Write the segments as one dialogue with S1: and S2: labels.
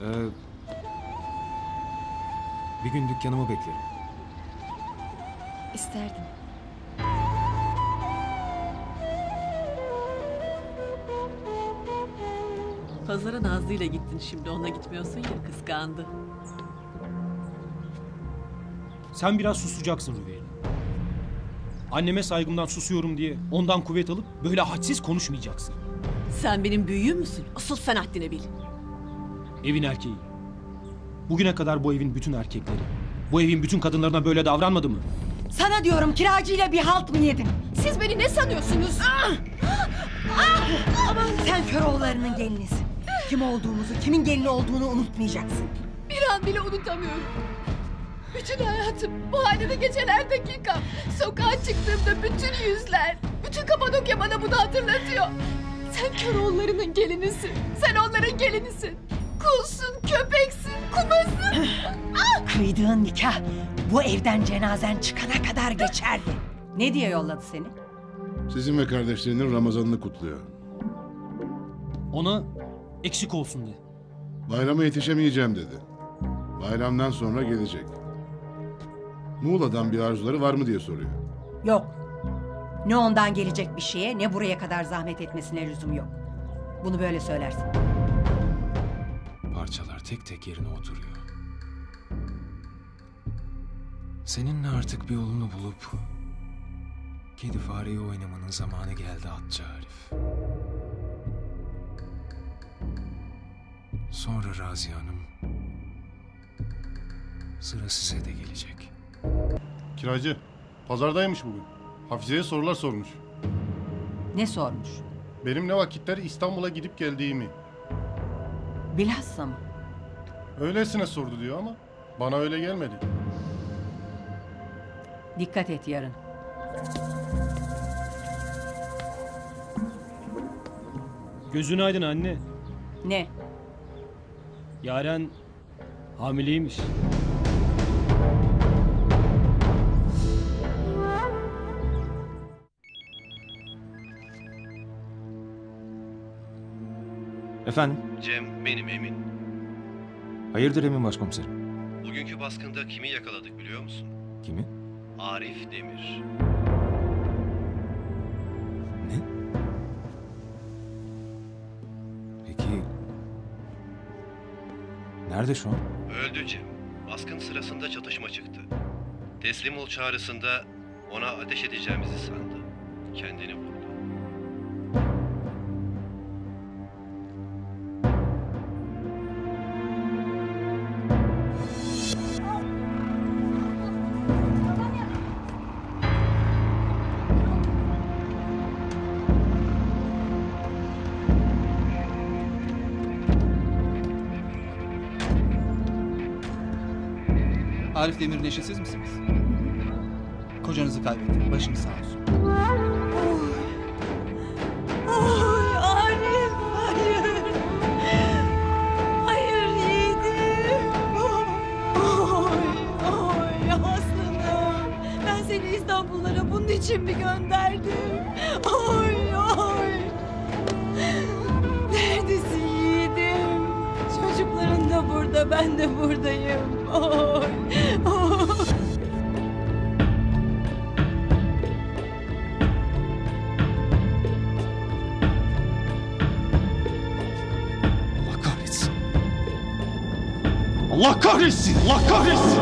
S1: Bir gün dükkanımı beklerim.
S2: İsterdim.
S3: Pazara Nazlı'yla gittin, şimdi ona gitmiyorsun ya, kıskandı.
S4: Sen biraz susacaksın Rüveyla. Anneme saygımdan susuyorum diye ondan kuvvet alıp böyle hadsiz konuşmayacaksın.
S3: Sen benim büyüğüm müsün? Asıl sen haddini bil.
S4: Evin erkeği. Bugüne kadar bu evin bütün erkekleri, bu evin bütün kadınlarına böyle davranmadı mı?
S5: Sana diyorum, kiracıyla bir halt mı yedin?
S2: Siz beni ne sanıyorsunuz?
S5: Aman, sen Köroğulları'nın gelinisin. Kim olduğumuzu, kimin gelini olduğunu unutmayacaksın.
S2: Bir an bile unutamıyorum. Bütün hayatım, bu halde geçen her dakika. Sokağa çıktığımda bütün yüzler, bütün Kapadokya bana bunu hatırlatıyor. Sen Köroğulları'nın gelinisin. Sen onların gelinisin. Kulsun, köpeksin, kumasın.
S5: Kıydığın nikah bu evden cenazen çıkana kadar geçerli. Ne diye yolladı seni?
S6: Sizin ve kardeşlerinin Ramazan'ını kutluyor.
S4: Ona eksik olsun de.
S6: Bayrama yetişemeyeceğim dedi. Bayramdan sonra gelecek. Muğla'dan bir arzuları var mı diye soruyor.
S5: Yok. Ne ondan gelecek bir şeye, ne buraya kadar zahmet etmesine lüzum yok. Bunu böyle söylersin.
S1: Parçalar tek tek yerine oturuyor. Seninle artık bir yolunu bulup kedi fareyi oynamanın zamanı geldi Atçı Arif. Sonra Raziye Hanım, sıra size de gelecek.
S7: Kiracı, pazardaymış bugün. Hafize'ye sorular sormuş.
S5: Ne sormuş?
S7: Benim ne vakitler İstanbul'a gidip geldiğimi.
S5: Bilhassa mı?
S7: Öylesine sordu diyor ama bana öyle gelmedi.
S5: Dikkat et yarın.
S4: Gözün aydın anne.
S5: Ne?
S4: Yaren hamileymiş.
S1: Efendim?
S8: Cem, benim Emin.
S1: Hayırdır Emin Başkomiserim?
S8: Bugünkü baskında kimi yakaladık biliyor musun?
S1: Kimi?
S8: Arif Demir.
S1: Ne? Peki... Nerede şu an?
S8: Öldü Cem. Baskın sırasında çatışma çıktı. Teslim ol çağrısında ona ateş edeceğimizi sandı. Kendini vurdu.
S9: Arif Demir, neşesiz misiniz? Kocanızı kaybettik. Başınız sağ olsun.
S5: Oy Arif, hayır. Hayır yiğidim. Oy aslında. Ben seni İstanbullara bunun için mi gönderdim? Oy. Neredesin yiğidim? Çocukların da burada, ben de buradayım. Oy.
S4: Allah kahretsin. Allah kahretsin! Allah kahretsin!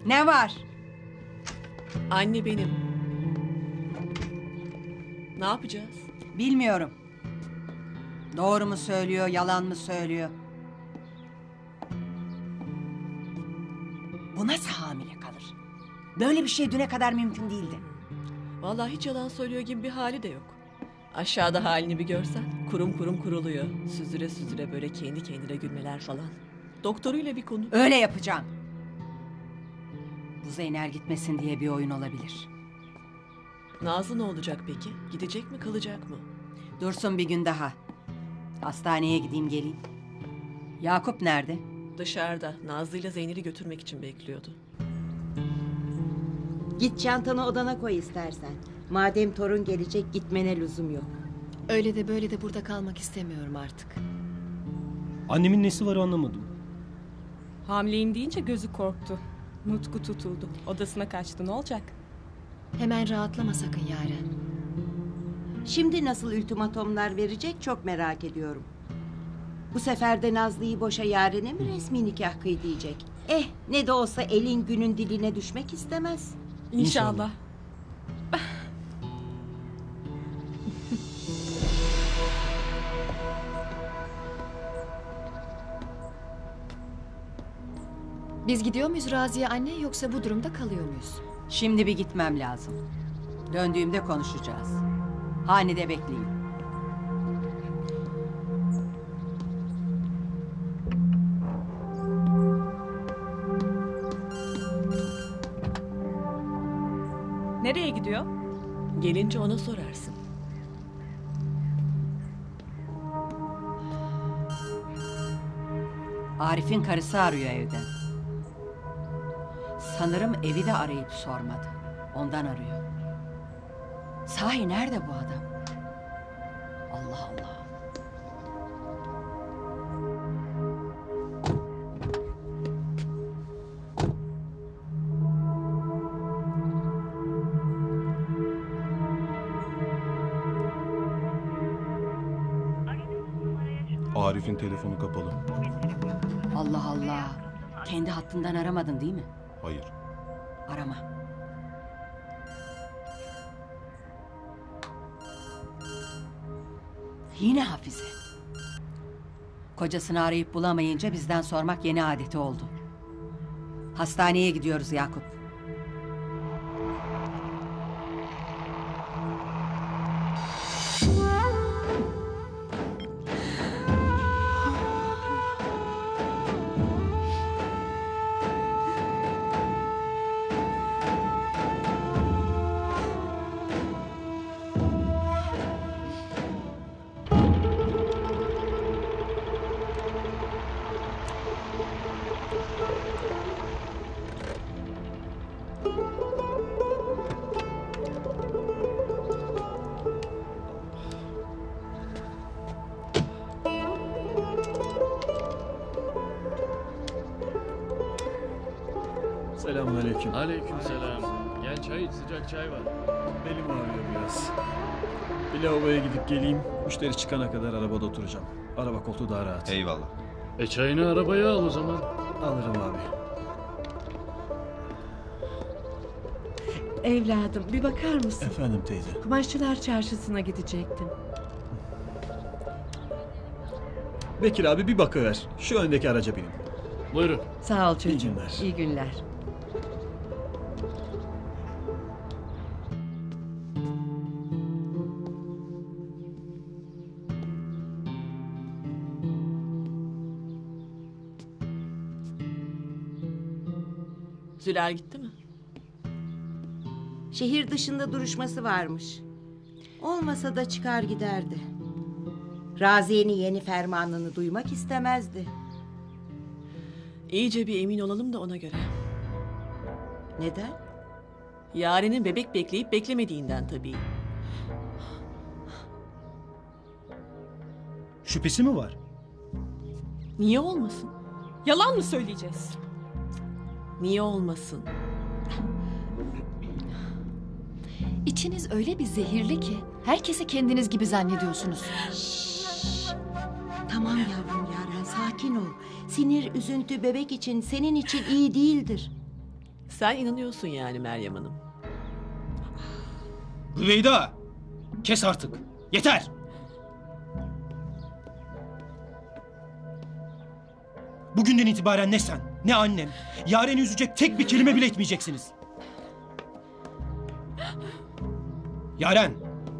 S5: Ne var?
S3: Anne benim. Ne yapacağız?
S5: Bilmiyorum. Doğru mu söylüyor, yalan mı söylüyor? Bu nasıl hamile kalır? Böyle bir şey düne kadar mümkün değildi.
S3: Vallahi hiç yalan söylüyor gibi bir hali de yok. Aşağıda halini bir görsen kurum kurum kuruluyor. Süzüle süzüle böyle kendi kendine gülmeler falan. Doktoruyla bir konu.
S5: Öyle yapacağım. Bu Zeyner gitmesin diye bir oyun olabilir.
S3: Nazlı ne olacak peki? Gidecek mi kalacak mı?
S5: Dursun bir gün daha. Hastaneye gideyim geleyim. Yakup nerede?
S3: Dışarıda Nazlı ile Zeynel'i götürmek için bekliyordu.
S10: Git çantanı odana koy istersen. Madem torun gelecek gitmene lüzum yok.
S2: Öyle de böyle de burada kalmak istemiyorum artık.
S4: Annemin nesi var anlamadım.
S11: Hamileyim deyince gözü korktu. Nutku tutuldu. Odasına kaçtı, ne olacak?
S2: Hemen rahatlama sakın Yaren.
S10: Şimdi nasıl ultimatomlar verecek çok merak ediyorum. Bu sefer de Nazlı'yı boşa Yaren'e mi resmi nikah kıydıracak? Ne de olsa elin günün diline düşmek istemez.
S11: İnşallah.
S2: Biz gidiyor muyuz Raziye anne yoksa bu durumda kalıyor muyuz?
S5: Şimdi bir gitmem lazım. Döndüğümde konuşacağız. Hanede bekleyin.
S11: Nereye gidiyor?
S3: Gelince ona sorarsın.
S5: Arif'in karısı arıyor evden. Sanırım evi de arayıp sormadı. Ondan arıyor. Sahi nerede bu adam? Allah Allah.
S7: Arif'in telefonu kapalı.
S5: Allah Allah. Kendi hattından aramadın değil mi?
S7: Hayır.
S5: Arama. Yine Hafize. Kocasını arayıp bulamayınca bizden sormak yeni adeti oldu. Hastaneye gidiyoruz Yakup.
S12: Selamünaleyküm.
S13: Aleykümselam. Gel çay iç, sıcak çay var.
S12: Belim ağrıyor biraz. Bir lavaboya gidip geleyim. Müşteri çıkana kadar arabada oturacağım. Araba koltuğu daha rahat.
S13: Eyvallah. Çayını arabaya al o zaman.
S12: Alırım abi.
S14: Evladım bir bakar mısın?
S12: Efendim teyze.
S14: Kumaşçılar çarşısına gidecektim.
S12: Bekir abi bir bakıver. Şu öndeki araca binin.
S13: Buyurun.
S14: Sağ ol çocuğum.
S12: İyi günler.
S14: İyi günler.
S3: Zülal gitti mi?
S10: Şehir dışında duruşması varmış. Olmasa da çıkar giderdi. Raziye'nin yeni fermanını duymak istemezdi.
S3: İyice bir emin olalım da ona göre.
S10: Neden?
S3: Yaren'in bebek bekleyip beklemediğinden tabii.
S4: Şüphesi mi var?
S3: Niye olmasın?
S11: Yalan mı söyleyeceğiz?
S3: Niye olmasın?
S2: İçiniz öyle bir zehirli ki herkesi kendiniz gibi zannediyorsunuz.
S10: Tamam yavrum Yaren sakin ol. Sinir, üzüntü bebek için senin için iyi değildir.
S3: Sen inanıyorsun yani Meryem Hanım.
S4: Rüveyda! Kes artık. Yeter! Bugünden itibaren ne sen, ne annen, Yaren'i üzecek tek bir kelime bile etmeyeceksiniz. Yaren!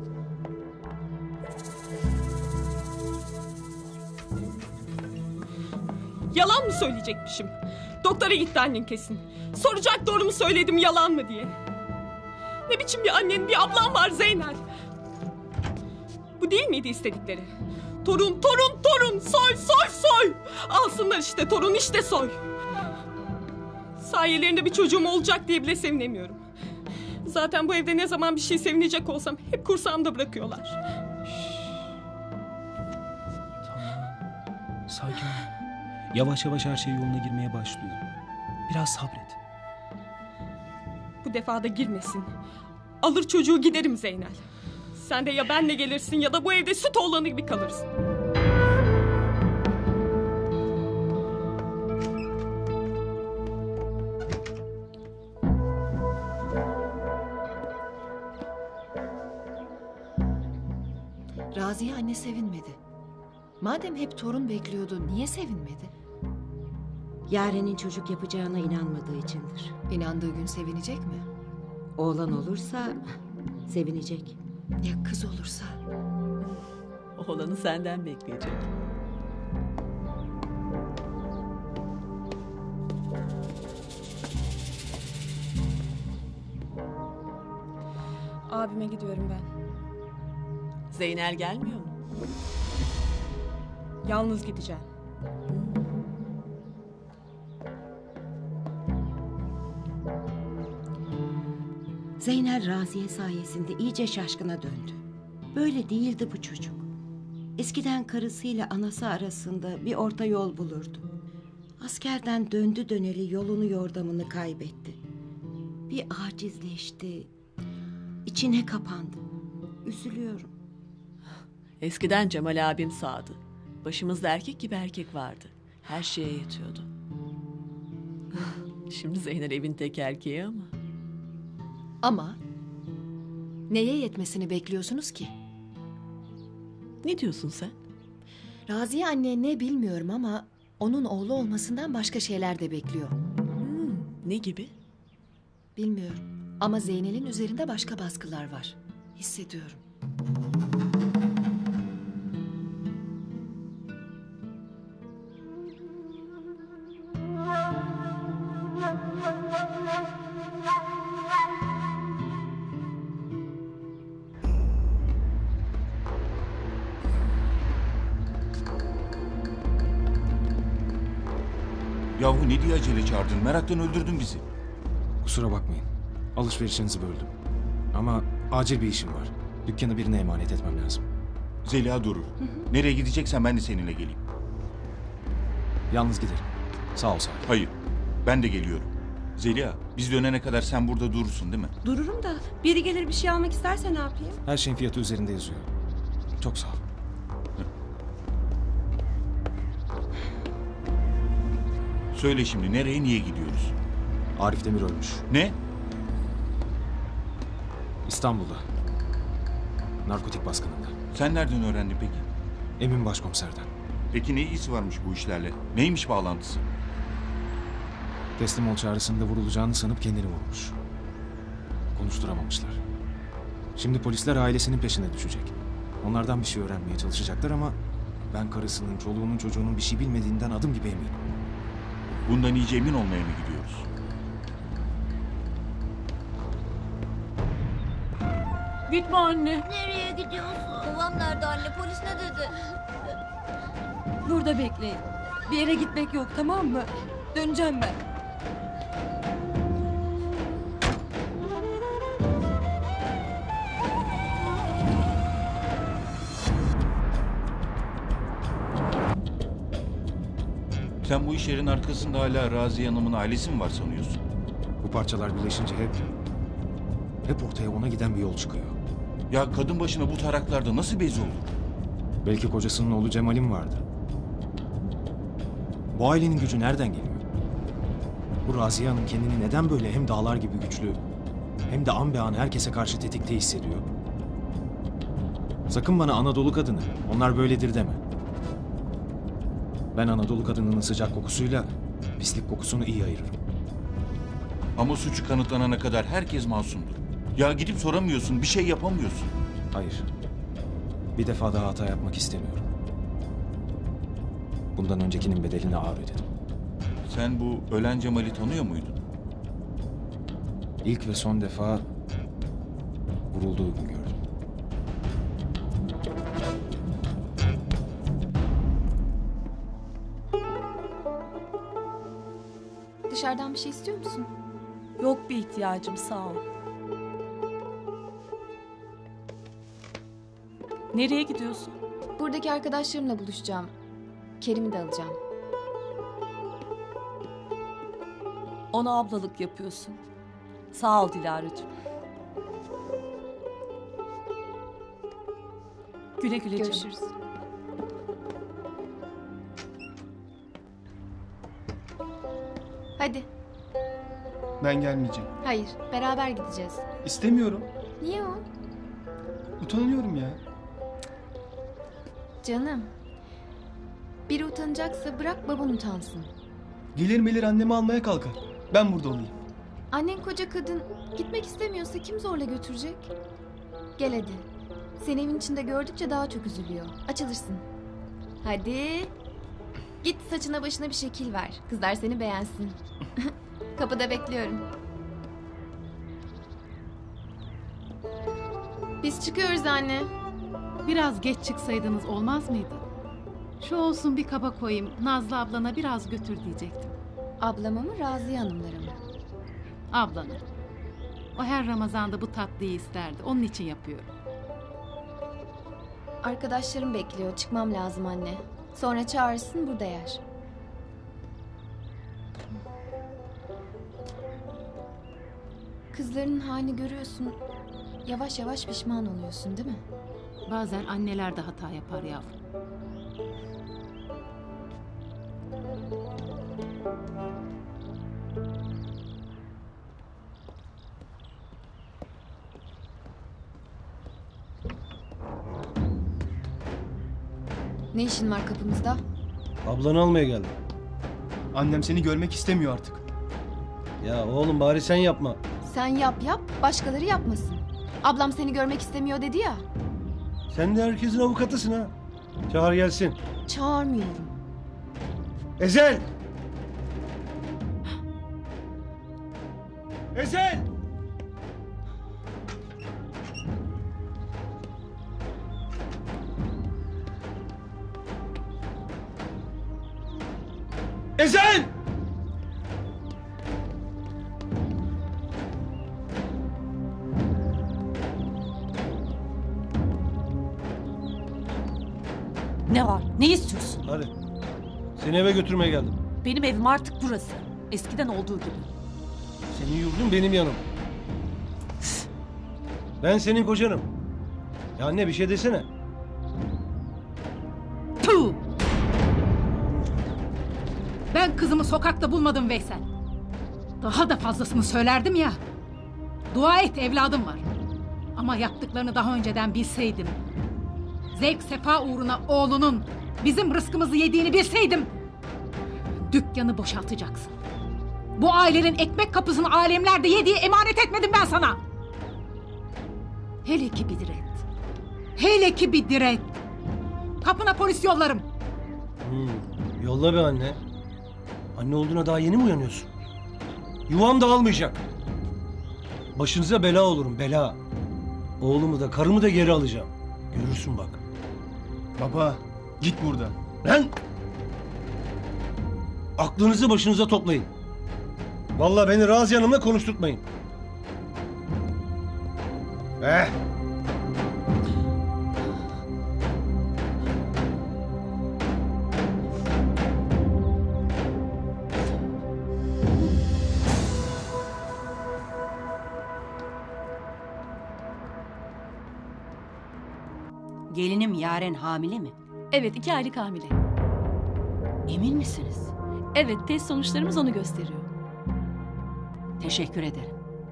S11: Yalan mı söyleyecekmişim? Doktora gitti annen kesin. Soracak doğru mu söyledim, yalan mı diye. Ne biçim bir annen, bir ablan var Zeynel. Bu değil miydi istedikleri? Torun, torun, torun, soy, soy, soy. Alsınlar işte torun, işte soy. Sayelerinde bir çocuğum olacak diye bile sevinemiyorum. Zaten bu evde ne zaman bir şey sevinecek olsam hep kursağımda bırakıyorlar.
S4: Sakin ol. Yavaş yavaş her şey yoluna girmeye başlıyor. Biraz sabret.
S11: Bu defa da girmesin. Alır çocuğu giderim Zeynel. Sen de ya benle gelirsin ya da bu evde süt oğlanı gibi kalırsın.
S15: Raziye anne sevinmedi. Madem hep torun bekliyordu, niye sevinmedi?
S10: Yaren'in çocuk yapacağına inanmadığı içindir.
S15: İnandığı gün sevinecek mi?
S10: Oğlan olursa sevinecek.
S15: Ya kız olursa?
S3: Oğlanı senden bekleyecek.
S11: Abime gidiyorum ben.
S3: Zeynel gelmiyor mu?
S11: Yalnız gideceğim.
S10: Zeynel Raziye sayesinde iyice şaşkına döndü. Böyle değildi bu çocuk. Eskiden karısıyla anası arasında bir orta yol bulurdu. Askerden döndü döneli yolunu yordamını kaybetti. Bir acizleşti. İçine kapandı. Üzülüyorum.
S3: Eskiden Cemal abim sağdı. Başımızda erkek gibi erkek vardı. Her şeye yetiyordu. Şimdi Zeynel evin tek erkeği ama.
S15: Ama neye yetmesini bekliyorsunuz ki?
S3: Ne diyorsun sen?
S15: Raziye anne ne bilmiyorum ama onun oğlu olmasından başka şeyler de bekliyor.
S3: Ne gibi?
S15: Bilmiyorum ama Zeynel'in üzerinde başka baskılar var. Hissediyorum.
S16: Yahu ne diye acele çağırdın? Meraktan öldürdün bizi.
S1: Kusura bakmayın. Alışverişinizi böldüm. Ama acil bir işim var. Dükkanı birine emanet etmem lazım.
S16: Zeliha durur. Nereye gideceksen ben de seninle geleyim.
S1: Yalnız giderim. Sağ ol Salih.
S16: Hayır. Ben de geliyorum. Zeliha, biz dönene kadar sen burada durursun değil mi?
S17: Dururum da biri gelir bir şey almak isterse ne yapayım?
S1: Her şeyin fiyatı üzerinde yazıyor. Çok sağ ol.
S16: Söyle şimdi nereye, niye gidiyoruz?
S1: Arif Demir ölmüş.
S16: Ne?
S1: İstanbul'da. Narkotik baskınında.
S16: Sen nereden öğrendin peki?
S1: Emin başkomiserden.
S16: Peki ne ilgisi varmış bu işlerle? Neymiş bağlantısı?
S1: Teslim ol çağrısında vurulacağını sanıp kendini vurmuş. Konuşturamamışlar. Şimdi polisler ailesinin peşine düşecek. Onlardan bir şey öğrenmeye çalışacaklar ama ben karısının, çoluğunun, çocuğunun bir şey bilmediğinden adım gibi eminim.
S16: Bundan iyice emin olmaya mı gidiyoruz?
S14: Gitme anne.
S18: Nereye gidiyorsun? Babam nerede anne? Polis ne dedi?
S17: Burada bekleyin. Bir yere gitmek yok, tamam mı? Döneceğim ben.
S16: Sen bu işlerin arkasında hala Raziye Hanım'ın ailesi mi var sanıyorsun?
S1: Bu parçalar birleşince hep ortaya ona giden bir yol çıkıyor.
S16: Ya kadın başına bu taraklarda nasıl bez olur?
S1: Belki kocasının oğlu Cemal'in vardı. Bu ailenin gücü nereden geliyor? Bu Raziye Hanım kendini neden böyle hem dağlar gibi güçlü hem de an be an herkese karşı tetikte hissediyor? Sakın bana Anadolu kadını, onlar böyledir deme. Ben Anadolu kadınının sıcak kokusuyla pislik kokusunu iyi ayırırım.
S16: Ama suçu kanıtlanana kadar herkes masumdur. Ya gidip soramıyorsun, bir şey yapamıyorsun.
S1: Hayır. Bir defa daha hata yapmak istemiyorum. Bundan öncekinin bedelini ağır ödedim.
S16: Sen bu ölen Cemal'i tanıyor muydun?
S1: İlk ve son defa vurulduğu gün gördüm.
S15: Dışarıdan bir şey istiyor musun?
S3: Yok bir ihtiyacım, sağ ol. Nereye gidiyorsun?
S15: Buradaki arkadaşlarımla buluşacağım. Kerim'i de alacağım.
S3: Ona ablalık yapıyorsun. Sağ ol Dilara'cığım. Güle güle canım.
S15: Görüşürüz. Hadi.
S9: Ben gelmeyeceğim.
S15: Hayır, beraber gideceğiz.
S9: İstemiyorum.
S15: Niye o?
S9: Utanıyorum ya.
S15: Canım. Biri utanacaksa bırak baban utansın.
S9: Gelir annemi almaya kalkar. Ben burada olayım.
S15: Annen koca kadın gitmek istemiyorsa kim zorla götürecek? Gel hadi. Seni evin içinde gördükçe daha çok üzülüyor. Açılırsın. Hadi. Git saçına başına bir şekil ver. Kızlar seni beğensin. Kapıda bekliyorum. Biz çıkıyoruz anne.
S19: Biraz geç çıksaydınız olmaz mıydı? Şu olsun bir kaba koyayım, Nazlı ablana biraz götür diyecektim.
S15: Ablama mı, Raziye Hanımlara mı?
S19: Ablana. O her Ramazan'da bu tatlıyı isterdi. Onun için yapıyorum.
S15: Arkadaşlarım bekliyor. Çıkmam lazım anne. Sonra çağırırsın, burada yer. Kızların halini görüyorsun. Yavaş yavaş pişman oluyorsun değil mi?
S19: Bazen anneler de hata yapar yavrum.
S15: Ne işin var kapımızda?
S20: Ablanı almaya geldim.
S9: Annem seni görmek istemiyor artık.
S20: Ya oğlum bari sen yapma.
S15: Sen yap, başkaları yapmasın. Ablam seni görmek istemiyor dedi ya.
S20: Sen de herkesin avukatısın ha. Çağır gelsin.
S15: Çağırmıyorum.
S20: Ezel! Ezel! Ezel!
S17: Ne var? Ne istiyorsun?
S20: Hadi. Seni eve götürmeye geldim.
S17: Benim evim artık burası. Eskiden olduğu gibi.
S20: Senin yurdun benim yanım. Ben senin kocanım. Ya anne bir şey desene.
S19: Tüh! Ben kızımı sokakta bulmadım Veysel. Daha da fazlasını söylerdim ya. Dua et evladım var. Ama yaptıklarını daha önceden bilseydim. Zevk sefa uğruna oğlunun bizim rızkımızı yediğini bilseydim. Dükkanı boşaltacaksın. Bu ailenin ekmek kapısını alemlerde yediği emanet etmedim ben sana. Hele ki bir diret. Hele ki bir diret. Kapına polis yollarım.
S20: Yolla be anne. Anne olduğuna daha yeni mi uyanıyorsun? Yuvam dağılmayacak. Başınıza bela olurum, bela. Oğlumu da karımı da geri alacağım. Görürsün bak.
S9: Baba git buradan.
S20: Lan! Aklınızı başınıza toplayın. Vallahi beni Raziye Hanım'la konuşturtmayın.
S5: Gelinim Yaren hamile mi?
S21: Evet, 2 aylık hamile.
S5: Emin misiniz?
S21: Evet, test sonuçlarımız onu gösteriyor.
S5: Teşekkür ederim.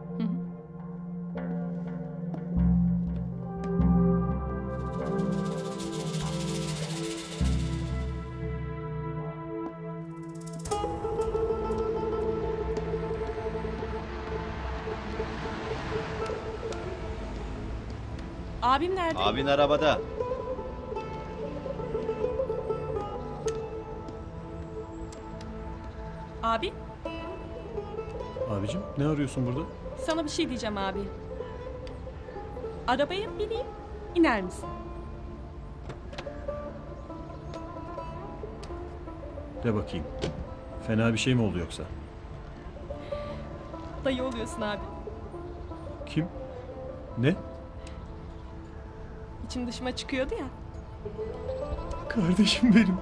S11: Abim nerede?
S21: Abin arabada.
S11: Abi,
S12: Abicim ne arıyorsun burada?
S11: sana bir şey diyeceğim abi. Arabaya bineyim, iner misin?
S12: De bakayım. Fena bir şey mi oldu yoksa?
S11: Dayı oluyorsun abi.
S12: Kim? Ne?
S11: İçim dışıma çıkıyordu ya.
S12: Kardeşim benim.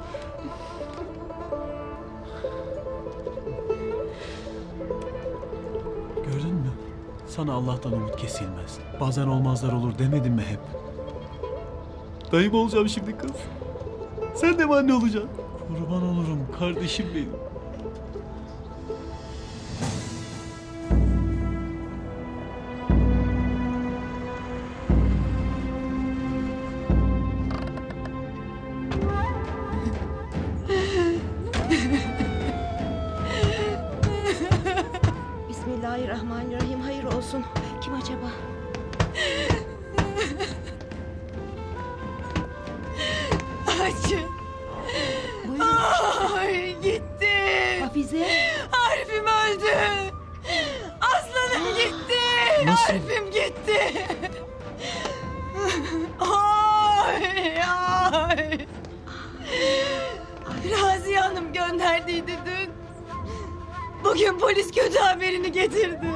S12: Gördün mü? Sana Allah'tan umut kesilmez. Bazen olmazlar olur demedim mi hep? Dayım olacağım şimdi kız. Sen de mi anne olacaksın? Kurban olurum kardeşim benim.
S10: Bismillahirrahmanirrahim. Hayır olsun. Kim acaba?
S2: Acı. Ay gitti.
S10: Hafize.
S2: Arif'im öldü. Aslanım gitti.
S12: Nasıl?
S2: Arif'im gitti. Ay ay. Raziye Hanım gönderdiydi dün. Bugün polis kötü haberini getirdi.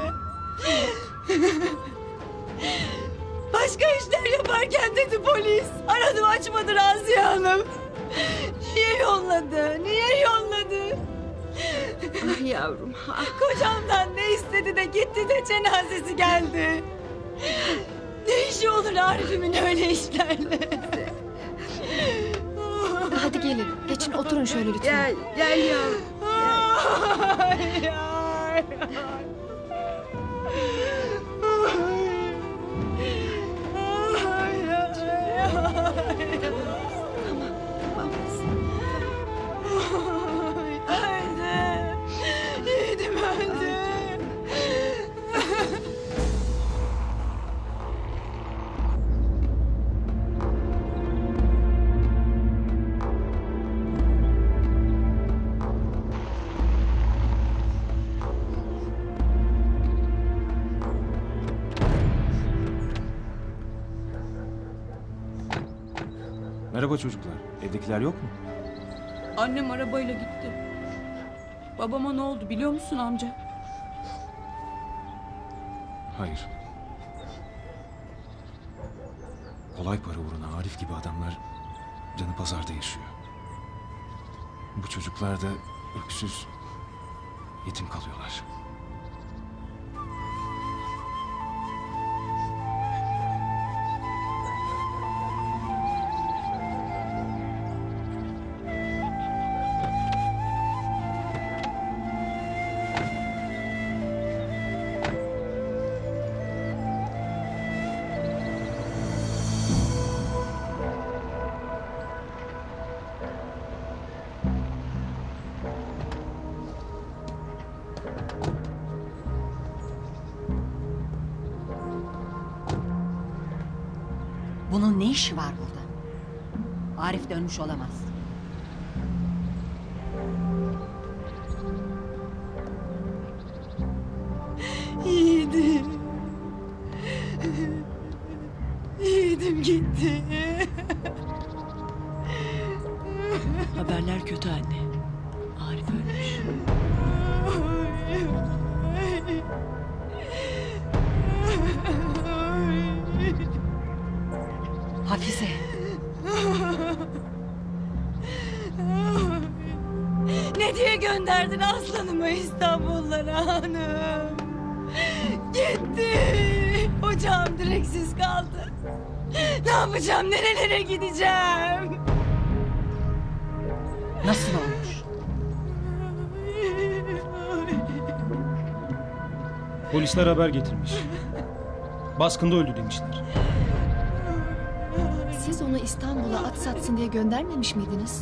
S2: Başka işler yaparken dedi polis. Aradım açmadı Raziye Hanım. Niye yolladı? Niye yolladı?
S10: Ah yavrum. Ah.
S2: Kocamdan ne istedi de gitti de cenazesi geldi. Ne işi olur Arif'imin öyle işlerle?
S15: Hadi gelin. Geçin oturun şöyle lütfen.
S10: Gel yavrum.
S2: Ay, ay, Yiğidim öldü.
S1: Merhaba çocuklar. Evdekiler yok mu?
S14: Annem arabayla gitti. Babama ne oldu biliyor musun amca?
S1: Hayır. Kolay para uğruna Arif gibi adamlar canı pazarda yaşıyor. Bu çocuklar da öksüz, yetim kalıyorlar.
S5: Bunun ne işi var burada? Arif dönmüş olamaz.
S2: Yiğidim. Yiğidim gitti.
S3: Haberler kötü anne. Arif ölmüş.
S5: Hafize.
S2: Ne diye gönderdin aslanımı İstanbullara hanım? Gitti. Ocağım direksiz kaldı. Ne yapacağım? Nerelere gideceğim?
S5: Nasıl olmuş?
S4: Polisler haber getirmiş. Baskında öldü demişler.
S15: Siz onu İstanbul'a at satsın diye göndermemiş miydiniz?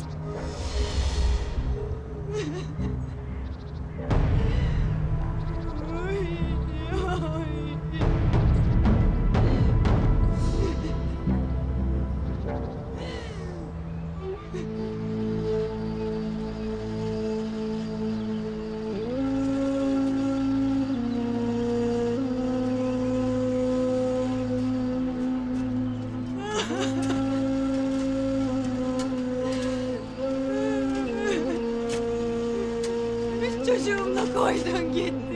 S17: Çocuğumla koydun gittin.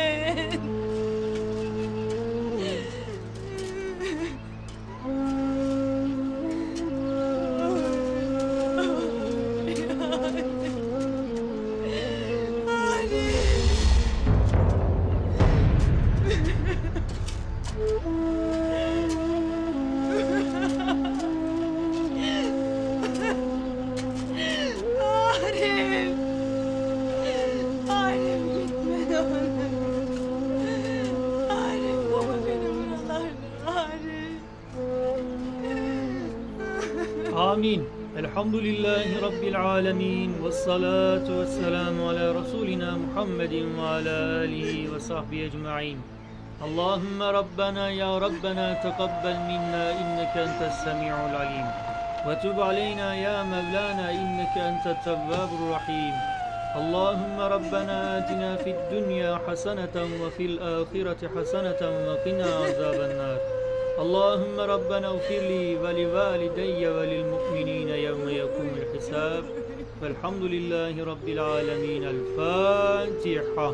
S12: Amin. Elhamdülillahi Rabbil alemin. Vessalatu vesselamu ala Resulina Muhammedin ve ala alihi ve sahbihi ecma'in. Allahümme Rabbena ya Rabbena teqabbel minna inneke entes semi'ul alim. Ve tub aleyna ya Mevlana inneke entet tevvabur rahim. Allahümme Rabbena atina fid dünya haseneten ve fil ahireti haseneten ve qina azabennar. اللهم ربنا اغفر لي ولوالدي وللمؤمنين يوم يقوم الحساب والحمد لله رب العالمين الفاتحة.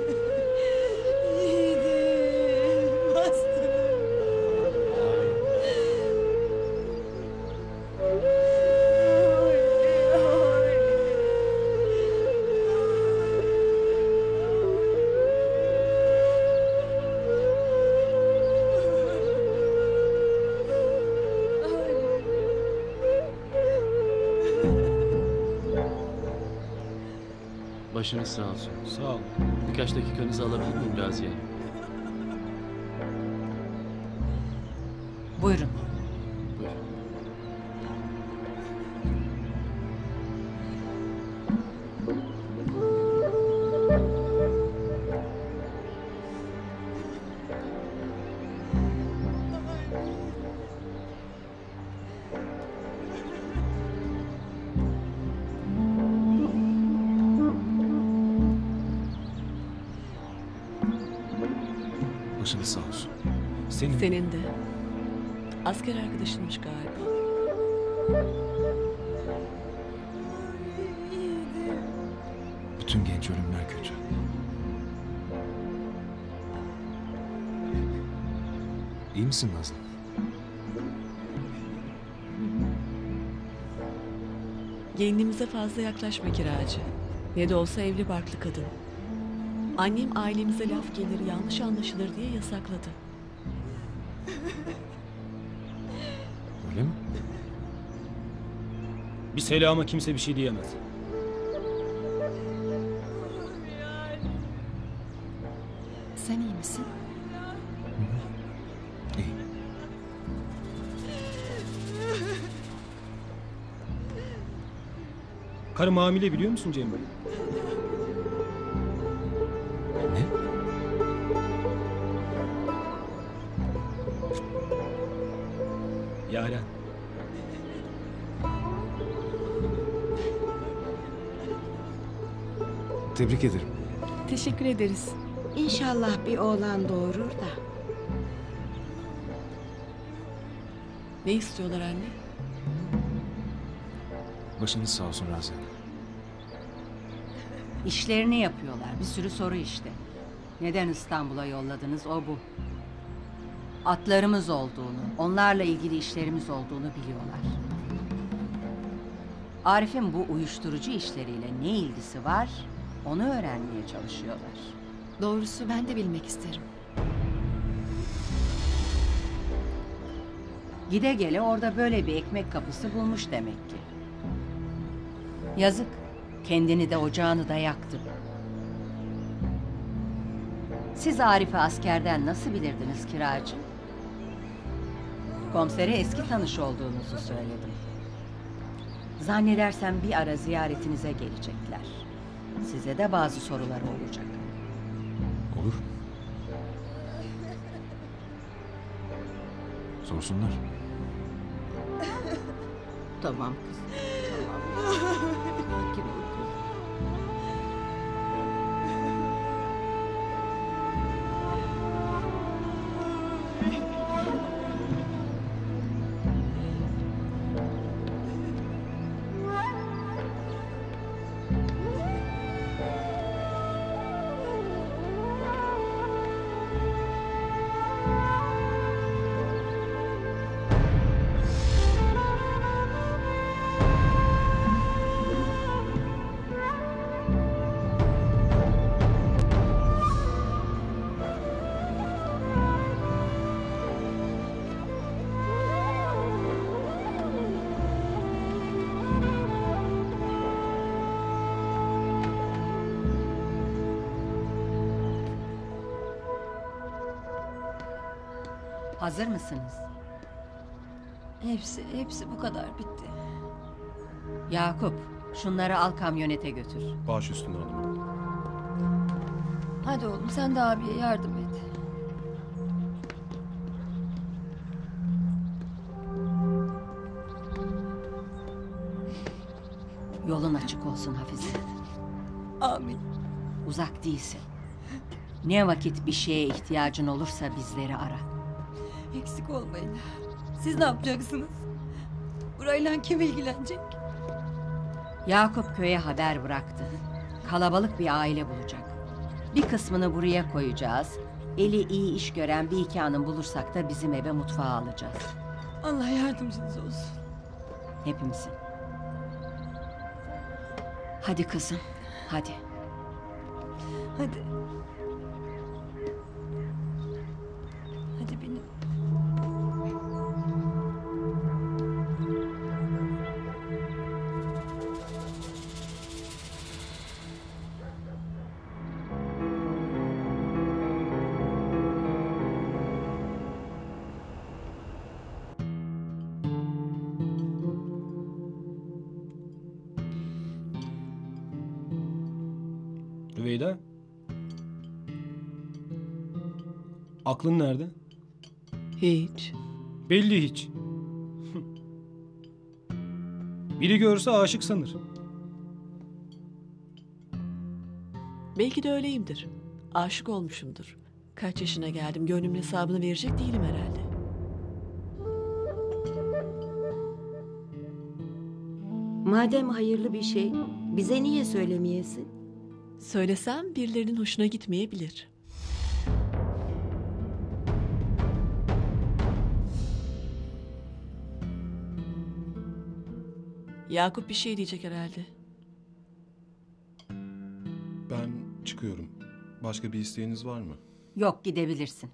S13: Başınız sağ olsun.
S4: Sağ ol.
S13: Birkaç dakikanızı alabilir miyim Raziye?
S5: Buyurun.
S1: Başınız sağ olsun.
S3: Senin de. Asker arkadaşınmış galiba.
S1: Bütün genç ölümler kötü. İyi misin Nazlı?
S3: Gelinimize fazla yaklaşma kiracı. Ne de olsa evli barklı kadın. Annem ailemize laf gelir, yanlış anlaşılır diye yasakladı.
S1: Öyle mi?
S4: Bir selama kimse bir şey diyemez.
S15: Sen iyi misin?
S1: İyi.
S4: Karım hamile biliyor musun Cem Bey?
S1: Ne?
S4: Yaren.
S1: Tebrik ederim.
S3: Teşekkür ederiz.
S10: İnşallah bir oğlan doğurur da.
S3: Ne istiyorlar anne?
S1: Başınız sağ olsun Raziye.
S5: İşlerini yapıyorlar. Bir sürü soru işte. Neden İstanbul'a yolladınız o bu. Atlarımız olduğunu, onlarla ilgili işlerimiz olduğunu biliyorlar. Arif'in bu uyuşturucu işleriyle ne ilgisi var onu öğrenmeye çalışıyorlar.
S15: Doğrusu ben de bilmek isterim.
S5: Gide gele orada böyle bir ekmek kapısı bulmuş demek ki. Yazık. Kendini de ocağını da yaktı. Siz Arif'i askerden nasıl bilirdiniz kiracı? Komisere eski tanış olduğunuzu söyledim. Zannedersem bir ara ziyaretinize gelecekler. Size de bazı soruları olacak.
S1: Olur. Sorsunlar.
S5: Tamam kızım. Tamam. Sakin ol kızım. Hazır mısınız?
S17: Hepsi bu kadar bitti.
S5: Yakup, şunları al kamyonete götür.
S7: Baş üstüne hanım.
S17: Hadi oğlum sen de abiye yardım et.
S5: Yolun açık olsun Hafize.
S17: Amin.
S5: Uzak değilsin. Ne vakit bir şeye ihtiyacın olursa bizleri ara.
S17: Eksik olmayın. Siz ne yapacaksınız? Burayla kim ilgilenecek?
S5: Yakup köye haber bıraktı. Kalabalık bir aile bulacak. Bir kısmını buraya koyacağız. Eli iyi iş gören bir iki hanım bulursak da bizim eve mutfağa alacağız.
S17: Allah yardımcınız olsun.
S5: Hepimizin. Hadi kızım, hadi.
S17: Hadi. Hadi benim.
S4: Rüveyda? Aklın nerede?
S3: Hiç.
S4: Belli hiç. Biri görse aşık sanır.
S3: Belki de öyleyimdir. Aşık olmuşumdur. Kaç yaşına geldim, gönlümün hesabını verecek değilim herhalde.
S10: Madem hayırlı bir şey, bize niye söylemeyesin?
S3: Söylesem birilerinin hoşuna gitmeyebilir. Yakup bir şey diyecek herhalde.
S7: Ben çıkıyorum. Başka bir isteğiniz var mı?
S5: Yok, gidebilirsin.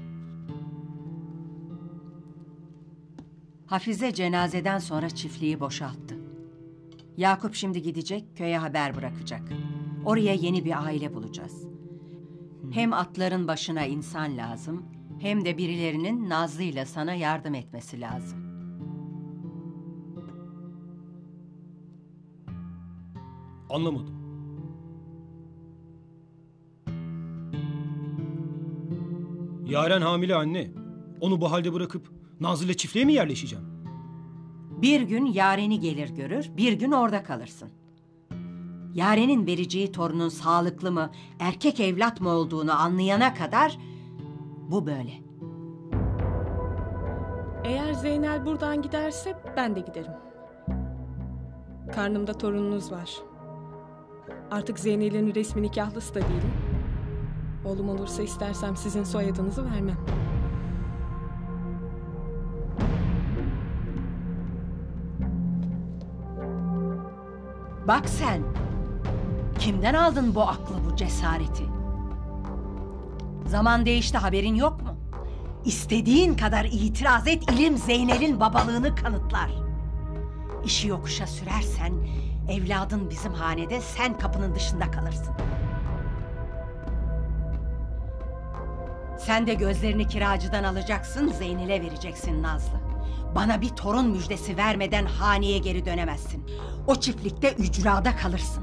S5: Hafize cenazeden sonra çiftliği boşalttı. Yakup şimdi gidecek, köye haber bırakacak. Oraya yeni bir aile bulacağız. Hem atların başına insan lazım, hem de birilerinin Nazlı'yla sana yardım etmesi lazım.
S4: Anlamadım. Yaren hamile anne. Onu bu halde bırakıp Nazlı'yla çiftliğe mi yerleşeceğim?
S5: Bir gün Yaren'i gelir görür, bir gün orada kalırsın. Yaren'in vereceği torunun sağlıklı mı, erkek evlat mı olduğunu anlayana kadar bu böyle.
S11: Eğer Zeynel buradan giderse ben de giderim. Karnımda torununuz var. Artık Zeynel'in resmi nikahlısı da değilim. Oğlum olursa istersem sizin soyadınızı vermem.
S5: Bak sen, kimden aldın bu aklı, bu cesareti? Zaman değişti, haberin yok mu? İstediğin kadar itiraz et, ilim Zeynel'in babalığını kanıtlar. İşi yokuşa sürersen, evladın bizim hanede, sen kapının dışında kalırsın. Sen de gözlerini kiracıdan alacaksın, Zeynel'e vereceksin Nazlı. Bana bir torun müjdesi vermeden haneye geri dönemezsin. O çiftlikte ücrada kalırsın.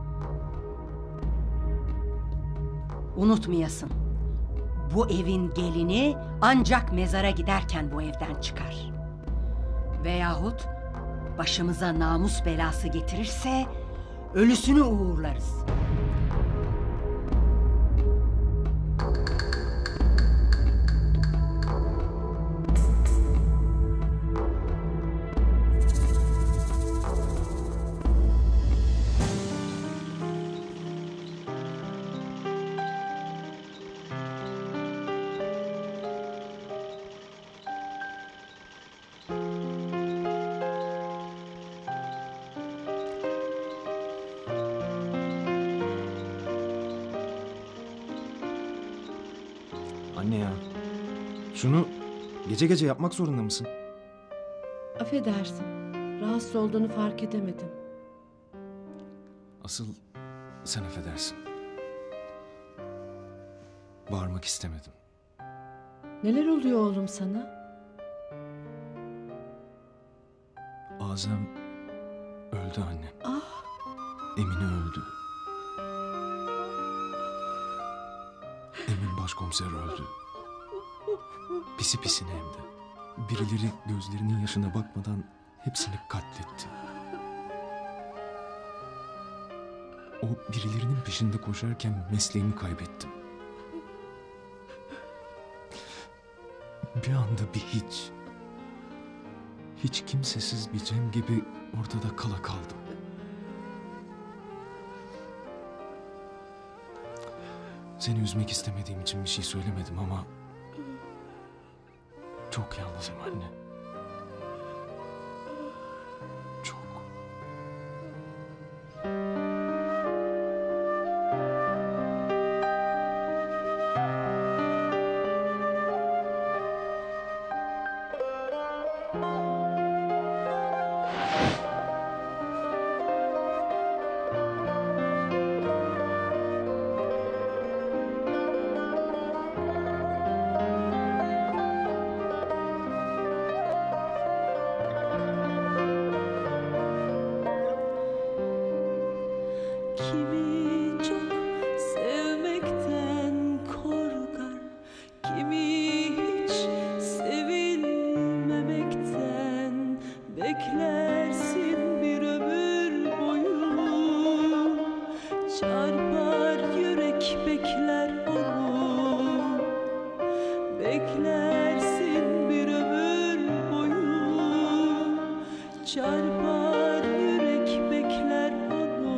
S5: Unutmayasın. Bu evin gelini ancak mezara giderken bu evden çıkar. Veyahut başımıza namus belası getirirse ölüsünü uğurlarız.
S1: Anne ya. Şunu gece gece yapmak zorunda mısın?
S3: Affedersin. Rahatsız olduğunu fark edemedim.
S1: Asıl sen affedersin. Bağırmak istemedim.
S3: Neler oluyor oğlum sana?
S1: Azem öldü anne.
S3: Ah.
S1: Emine öldü. Emin başkomiser öldü. Pisi pisine hem de. Birileri gözlerinin yaşına bakmadan hepsini katletti. O birilerinin peşinde koşarken mesleğimi kaybettim. Bir anda bir hiç. Hiç kimsesiz bir Cem gibi ortada kala kaldım. Seni üzmek istemediğim için bir şey söylemedim ama... çok yalnızım anne. Çok.
S21: Kimi çok sevmekten korkar, kimi hiç sevilmemekten beklersin bir ömür boyu. Çarpar yürek bekler onu, beklersin bir ömür boyu. Çarpar yürek bekler onu.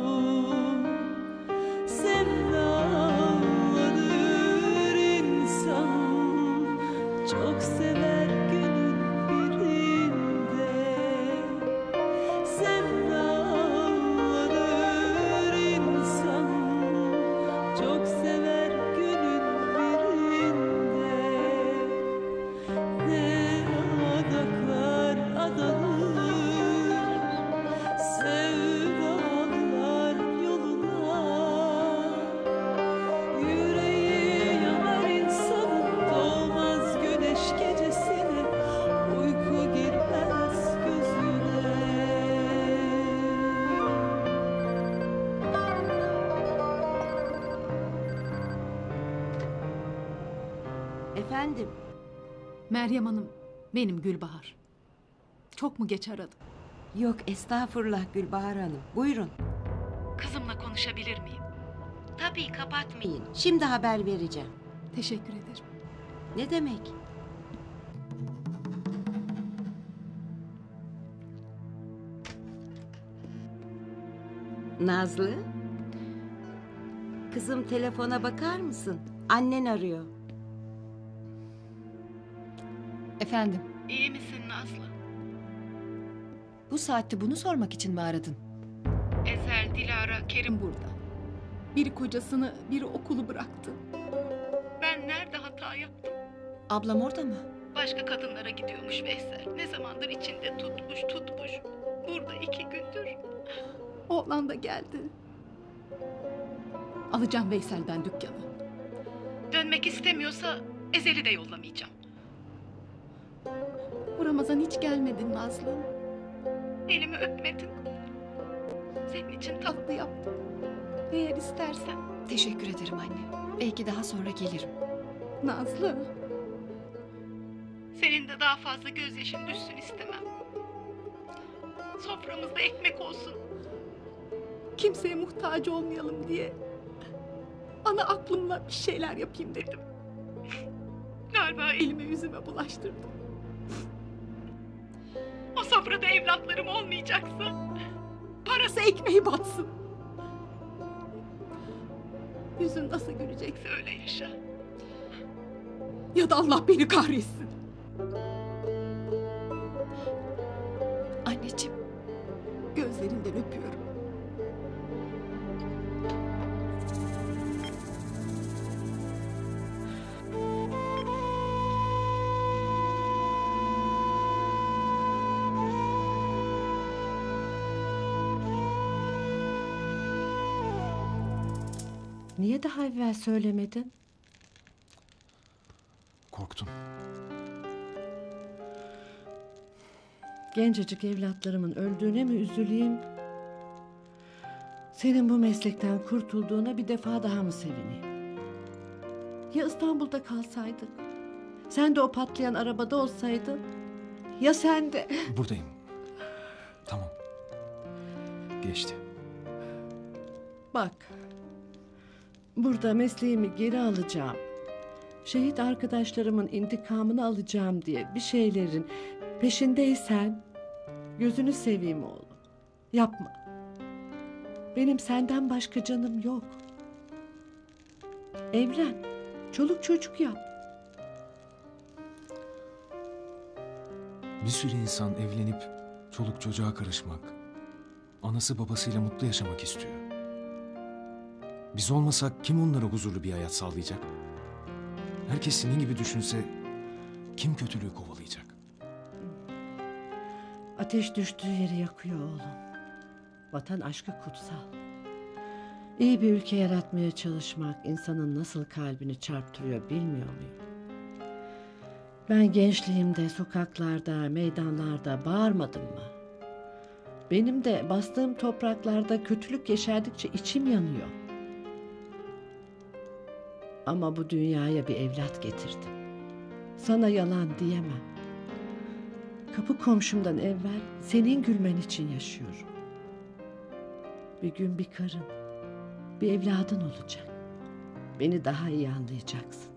S21: Sevdalanır insan, çok sever günün birinde. Sevdalanır insan, çok sever günün birinde. Ne adaklar adanır sevdalar yoluna. Yüreği yanar insanın, doğmaz güneş gecesine, uyku girmez gözüne.
S10: Efendim?
S19: Meryem Hanım, benim Gülbahar. Çok mu geç aradım?
S10: Yok estağfurullah Gülbahar Hanım. Buyurun.
S19: Kızımla konuşabilir miyim?
S10: Tabii kapatmayın. Şimdi haber vereceğim.
S19: Teşekkür ederim.
S10: Ne demek? Nazlı? Kızım telefona bakar mısın? Annen arıyor.
S22: Efendim,
S19: İyi misin Nazlı?
S22: bu saatte bunu sormak için mi aradın?
S19: Ezel, Dilara, Kerim burada. Biri kocasını, biri okulu bıraktı. Ben nerede hata yaptım?
S22: Ablam orada mı?
S19: Başka kadınlara gidiyormuş Veysel. Ne zamandır içinde tutmuş. Burada 2 gündür. Oğlan da geldi. Alacağım Veysel'den dükkanı. Dönmek istemiyorsa Ezel'i de yollamayacağım.
S2: Bu Ramazan hiç gelmedin Nazlı.
S19: Elimi öpmedin. Senin için tatlı yaptım. Eğer istersen.
S2: Teşekkür ederim anne. Belki daha sonra gelirim.
S19: Nazlı. Senin de daha fazla gözyaşın düşsün istemem. Soframızda ekmek olsun. Kimseye muhtaç olmayalım diye. Ana aklımla bir şeyler yapayım dedim. Galiba elimi yüzüme bulaştırdım. O sofrada evlatlarım olmayacaksa parası ekmeği batsın. Yüzün nasıl gülecekse öyle yaşa. Ya da Allah beni kahretsin.
S2: Anneciğim,
S19: Gözlerinden öpüyorum.
S6: Niye daha evvel söylemedin?
S1: Korktum.
S6: Gencecik evlatlarımın öldüğüne mi üzüleyim? Senin bu meslekten kurtulduğuna bir defa daha mı sevineyim? Ya İstanbul'da kalsaydık? Sen de o patlayan arabada olsaydın? Ya sen de?
S1: Buradayım. Tamam. Geçti.
S6: Bak. Burada mesleğimi geri alacağım. Şehit arkadaşlarımın intikamını alacağım diye bir şeylerin peşindeysen gözünü seveyim oğlum. Yapma. Benim senden başka canım yok. Evlen. Çoluk çocuk yap.
S1: Bir sürü insan evlenip çoluk çocuğa karışmak, anası babasıyla mutlu yaşamak istiyor. Biz olmasak kim onlara huzurlu bir hayat sağlayacak? Herkes senin gibi düşünse kim kötülüğü kovalayacak?
S6: Ateş düştüğü yeri yakıyor oğlum. Vatan aşkı kutsal. İyi bir ülke yaratmaya çalışmak insanın nasıl kalbini çarptırıyor bilmiyor muyum? Ben gençliğimde sokaklarda, meydanlarda bağırmadım mı? Benim de bastığım topraklarda kötülük yeşerdikçe içim yanıyor. Ama bu dünyaya bir evlat getirdim. Sana yalan diyemem. Kapı komşumdan evvel senin gülmen için yaşıyorum. Bir gün bir karın, bir evladın olacak. Beni daha iyi anlayacaksın.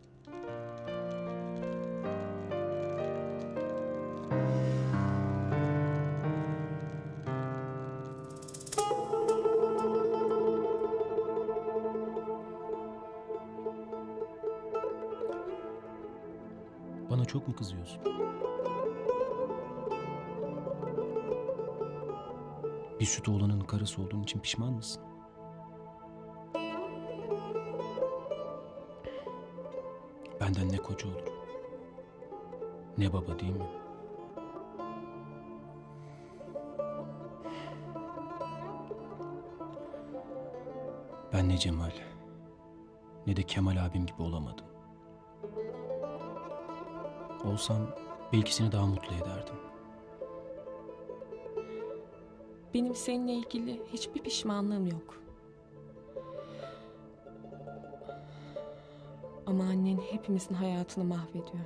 S4: Bana çok mu kızıyorsun? Bir süt oğlanın karısı olduğun için pişman mısın? Benden ne koca olur, ne baba, değil mi? Ben ne Cemal, ne de Kemal abim gibi olamadım. Olsam belki seni daha mutlu ederdim.
S11: Benim seninle ilgili hiçbir pişmanlığım yok. Ama annen hepimizin hayatını mahvediyor.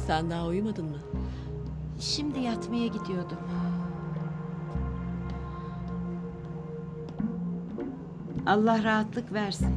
S3: Sen daha uyumadın mı?
S10: Şimdi yatmaya gidiyordum. Allah rahatlık versin.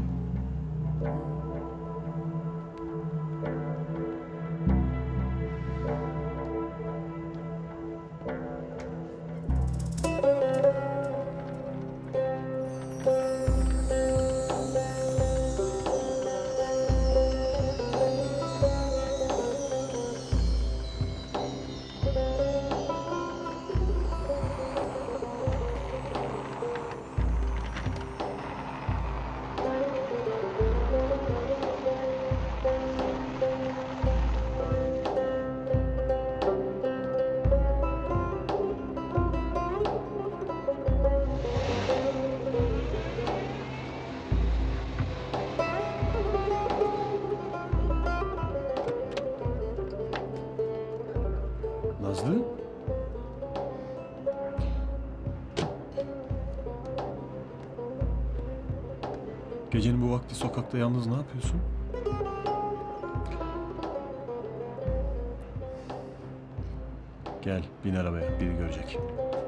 S12: Nazlı? Gecenin bu vakti sokakta yalnız ne yapıyorsun? Gel, bin arabaya. Biri görecek.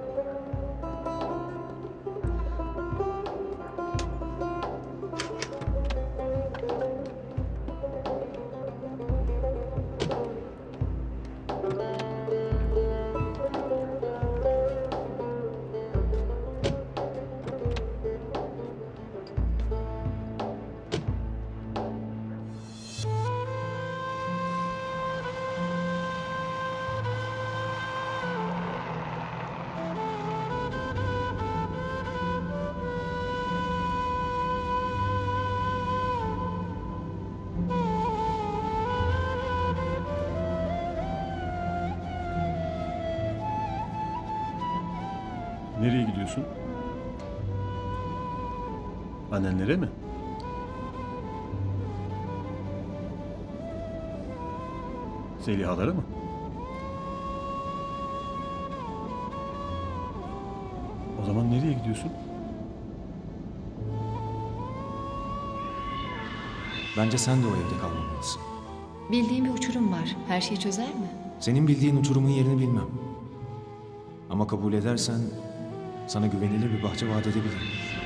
S12: Nereye gidiyorsun? Annenlere mi? Zelihalara mı? O zaman nereye gidiyorsun?
S1: Bence sen de o evde kalmamalısın.
S8: Bildiğim bir uçurum var. Her şeyi çözer mi?
S1: Senin bildiğin uçurumun yerini bilmem. Ama kabul edersen sana güvenilir bir bahçe vaat edebilirim.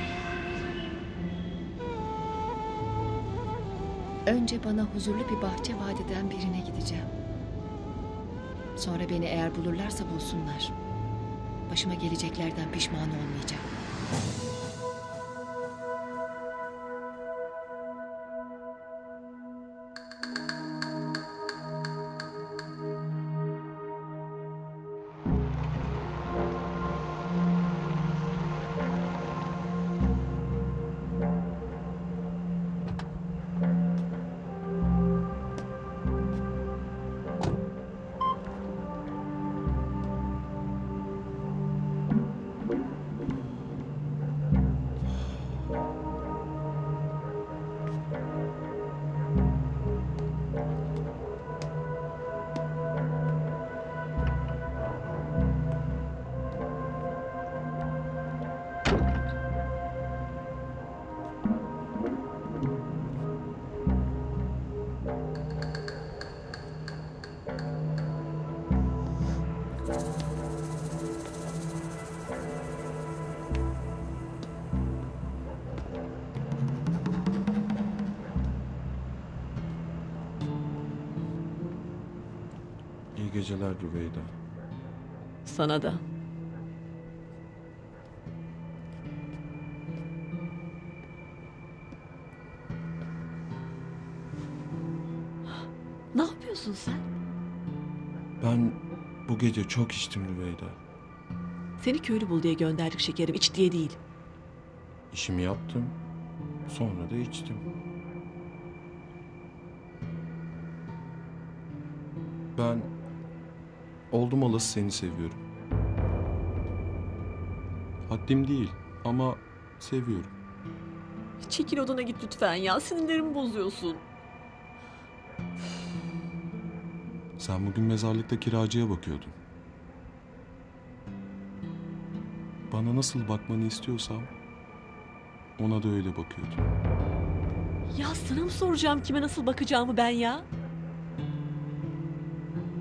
S8: Önce bana huzurlu bir bahçe vaat eden birine gideceğim. Sonra beni eğer bulurlarsa bulsunlar. Başıma geleceklerden pişman olmayacağım.
S18: İyi geceler Rüveyda.
S3: Sana da. Ne yapıyorsun sen?
S18: Ben bu gece çok içtim Rüveyda.
S3: Seni köylü bul diye gönderdik şekerim, iç diye değil.
S18: İşimi yaptım. Sonra da içtim. Ben oldum olası seni seviyorum. Haddim değil ama seviyorum.
S3: Çekil odana git lütfen ya, sinirlerimi bozuyorsun.
S18: Sen bugün mezarlıkta kiracıya bakıyordun. Bana nasıl bakmanı istiyorsam ona da öyle bakıyordum.
S3: Ya sana mı soracağım kime nasıl bakacağımı ben ya?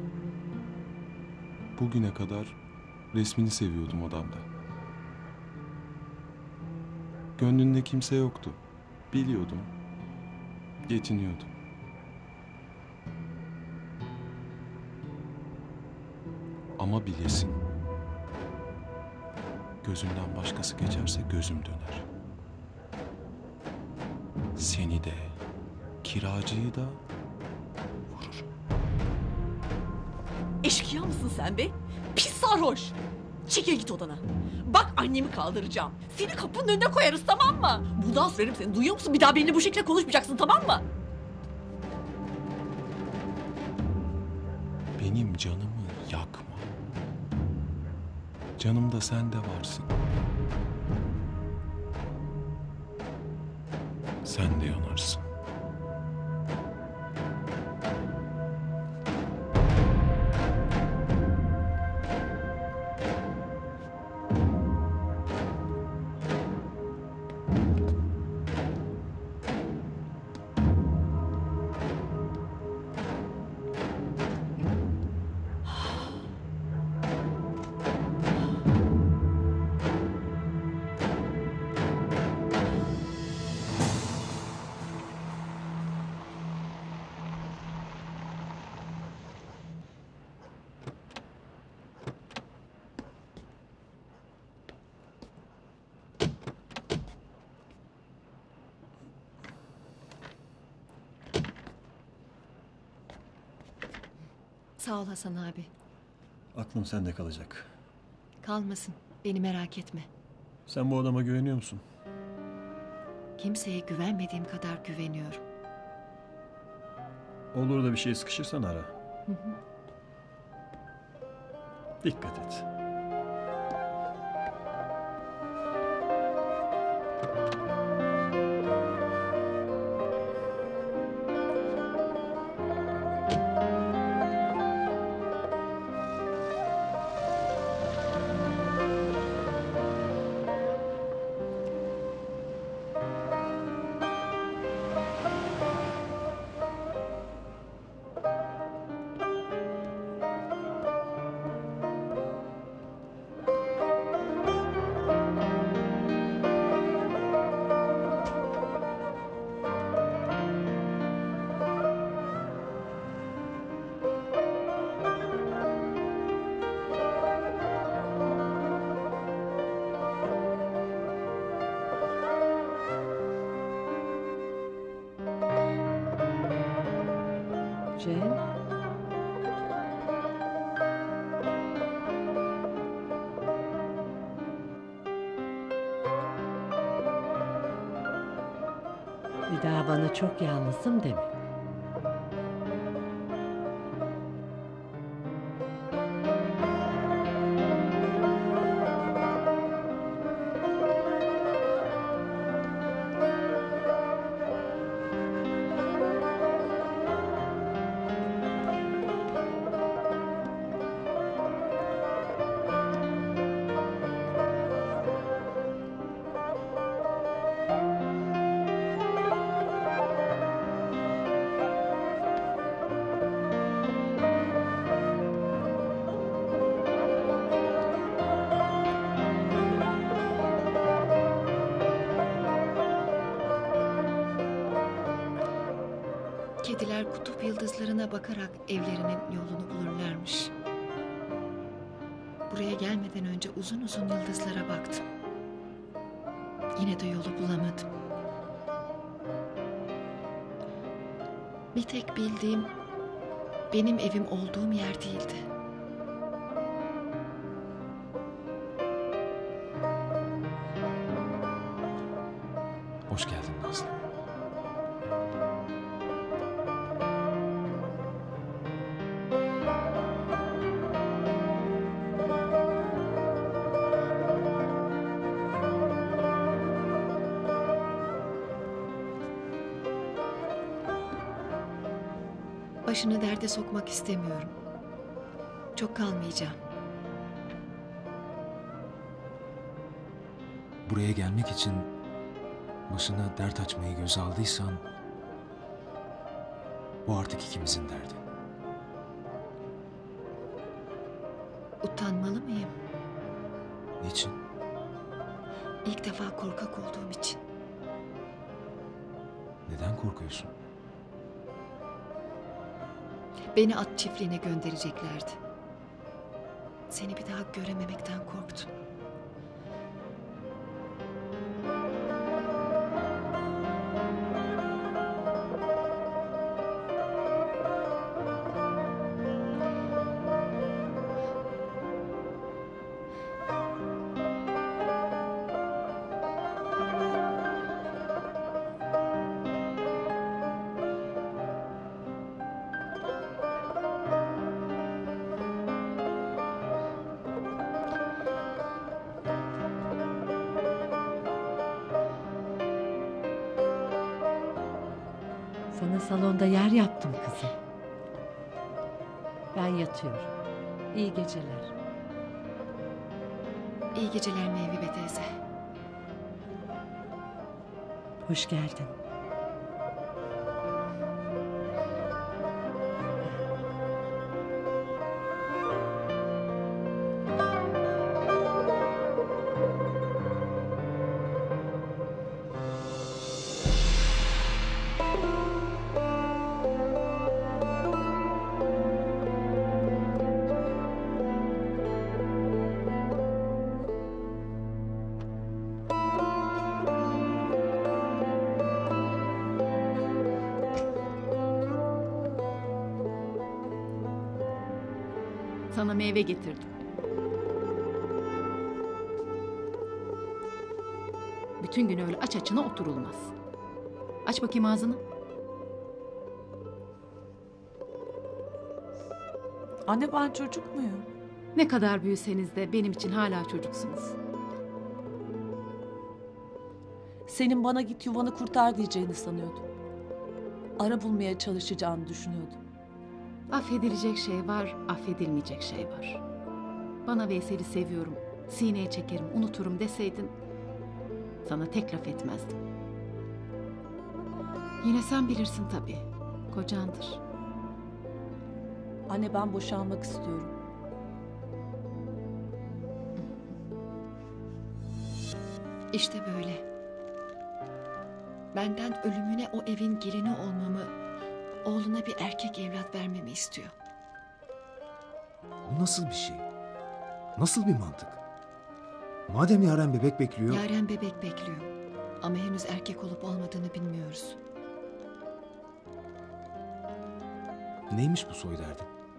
S18: Bugüne kadar resmini seviyordum odamda. Gönlünde kimse yoktu. Biliyordum. Yetiniyordum. Ama bilesin. Gözümden başkası geçerse gözüm döner. Seni de, kiracıyı da vururum.
S3: Eşkıya mısın sen be? Pis sarhoş. Çekil git odana. Bak annemi kaldıracağım. Seni kapının önüne koyarız, tamam mı? Buradan sürerim seni, duyuyor musun? Bir daha benimle bu şekilde konuşmayacaksın, tamam mı?
S18: Benim canımı yakma. Canımda sen de varsın. Sen de yanarsın.
S8: Sağ ol Hasan abi.
S12: Aklım sende kalacak.
S8: Kalmasın. Beni merak etme.
S12: Sen bu adama güveniyor musun?
S8: Kimseye güvenmediğim kadar güveniyorum.
S12: Olur da bir şey sıkışırsan ara.
S8: Hı hı.
S12: Dikkat et.
S6: Cem. Bir daha bana çok yalnızım deme.
S8: Kediler kutup yıldızlarına bakarak evlerinin yolunu bulurlarmış. Buraya gelmeden önce uzun uzun yıldızlara baktım. Yine de yolu bulamadım. Bir tek bildiğim benim evim olduğum yer değildi.
S1: Hoş geldin Nazlı.
S8: Başını derde sokmak istemiyorum. Çok kalmayacağım.
S1: Buraya gelmek için başına dert açmayı göze aldıysan bu artık ikimizin derdi.
S8: Utanmalı mıyım?
S1: Niçin?
S8: İlk defa korkak olduğum için.
S1: Neden korkuyorsun?
S8: Beni at çiftliğine göndereceklerdi. Seni bir daha görememekten korktum.
S6: Sana salonda yer yaptım kızım. Ben yatıyorum. İyi geceler.
S8: İyi geceler Mevhibe teyze.
S6: Hoş geldin.
S19: Sana meyve getirdim. Bütün gün öyle aç açına oturulmaz. Aç bakayım ağzını.
S17: Anne ben çocuk muyum?
S19: Ne kadar büyüseniz de benim için hala çocuksunuz.
S17: Senin bana git yuvanı kurtar diyeceğini sanıyordum. Ara bulmaya çalışacağını düşünüyordum.
S19: Affedilecek şey var, affedilmeyecek şey var. Bana Veysel'i seviyorum, sineye çekerim, unuturum deseydin sana tek laf etmezdim. Yine sen bilirsin tabii, kocandır.
S17: Anne ben boşanmak istiyorum.
S8: İşte böyle. Benden ölümüne o evin gelini olmamı, oğluna bir erkek evlat vermemi istiyor.
S1: Bu nasıl bir şey? Nasıl bir mantık? Madem Yaren bebek bekliyor...
S8: Yaren bebek bekliyor. Ama henüz erkek olup olmadığını bilmiyoruz.
S1: Neymiş bu soy derdi?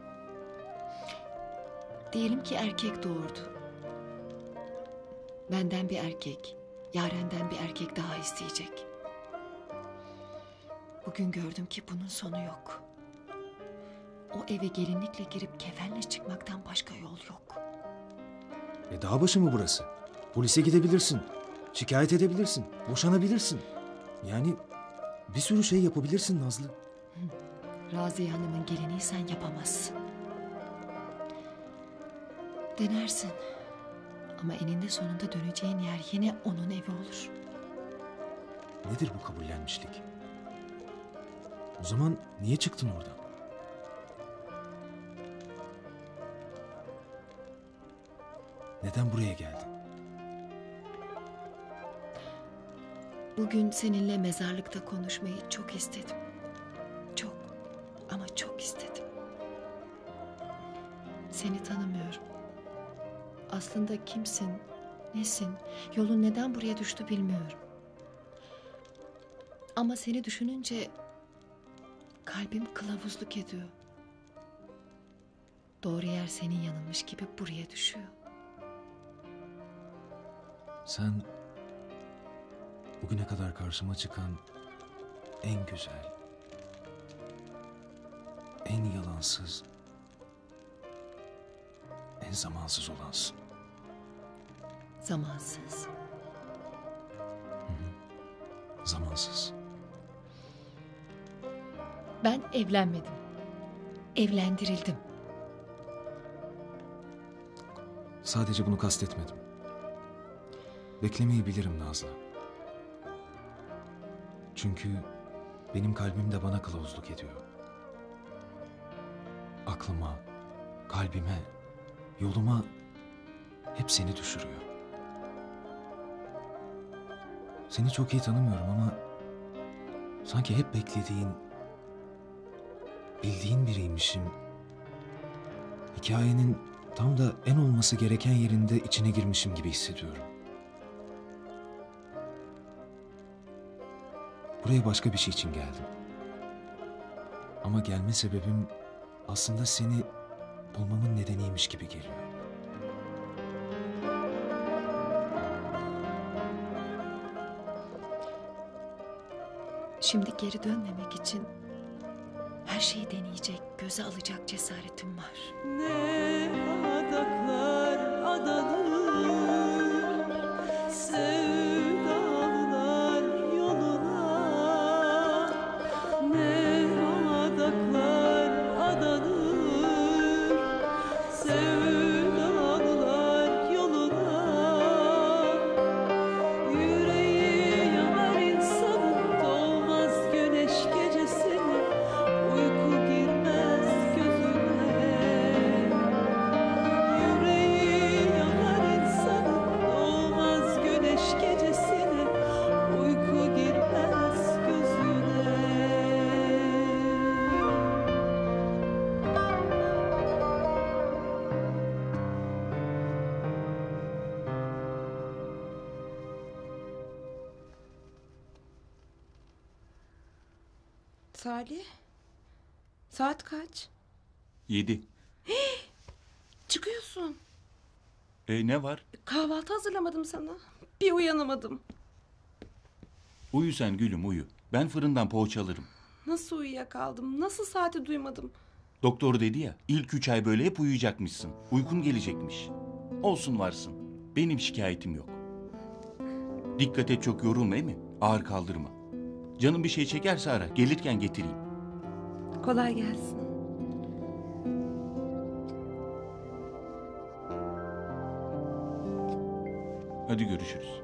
S8: Diyelim ki erkek doğurdu. Benden bir erkek, Yaren'den bir erkek daha isteyecek. Bugün gördüm ki bunun sonu yok. O eve gelinlikle girip kefenle çıkmaktan başka yol yok.
S1: Dağ başı mı burası? Polise gidebilirsin. Şikayet edebilirsin. Boşanabilirsin. Yani bir sürü şey yapabilirsin Nazlı.
S8: Raziye Hanım'ın gelini sen yapamazsın. Denersin. Ama eninde sonunda döneceğin yer yine onun evi olur.
S1: Nedir bu kabullenmişlik? O zaman niye çıktın oradan? Neden buraya geldin?
S8: Bugün seninle mezarlıkta konuşmayı çok istedim. Çok ama çok istedim. Seni tanımıyorum. Aslında kimsin, nesin, yolun neden buraya düştü bilmiyorum. Ama seni düşününce kalbim kılavuzluk ediyor. Doğru yer senin yanınmış gibi buraya düşüyor.
S1: Sen bugüne kadar karşıma çıkan en güzel, en yalansız, en zamansız olansın.
S8: Zamansız.
S1: Zamansız.
S8: Ben evlenmedim. Evlendirildim.
S1: Sadece bunu kastetmedim. Beklemeyi bilirim Nazlı. Çünkü benim kalbim de bana kılavuzluk ediyor. Aklıma, kalbime yoluma hep seni düşürüyor. Seni çok iyi tanımıyorum ama sanki hep beklediğin, bildiğin biriymişim. Hikayenin tam da en olması gereken yerinde içine girmişim gibi hissediyorum. Buraya başka bir şey için geldim. Ama gelme sebebim aslında seni bulmamın nedeniymiş gibi geliyor.
S8: Şimdi geri dönmemek için her şeyi deneyecek, göze alacak cesaretim var.
S21: Ne adaklar adanır, sevdalılar yoluna. Ne adaklar adanır, sevdalılar yoluna. Yüreği yanar insanın, doğmaz güneş gecesine, uyku girmez gözüne. Yüreği yanar insanın, doğmaz güneş gecesine, uyku girmez gözüne.
S11: Salih, saat kaç?
S9: 7.
S11: Çıkıyorsun.
S9: Ne var?
S11: Kahvaltı hazırlamadım sana. Bir uyanamadım.
S9: Uyu sen gülüm uyu. Ben fırından poğaça alırım.
S11: Nasıl uyuyakaldım? Nasıl saati duymadım?
S9: Doktor dedi ya, ilk 3 ay böyle hep uyuyacakmışsın. Uykun gelecekmiş. Olsun varsın. Benim şikayetim yok. Dikkat et, çok yorulma, mi? Ağır kaldırma. Canım bir şey çekerse ara. Gelirken getireyim.
S11: Kolay gelsin.
S9: Hadi görüşürüz.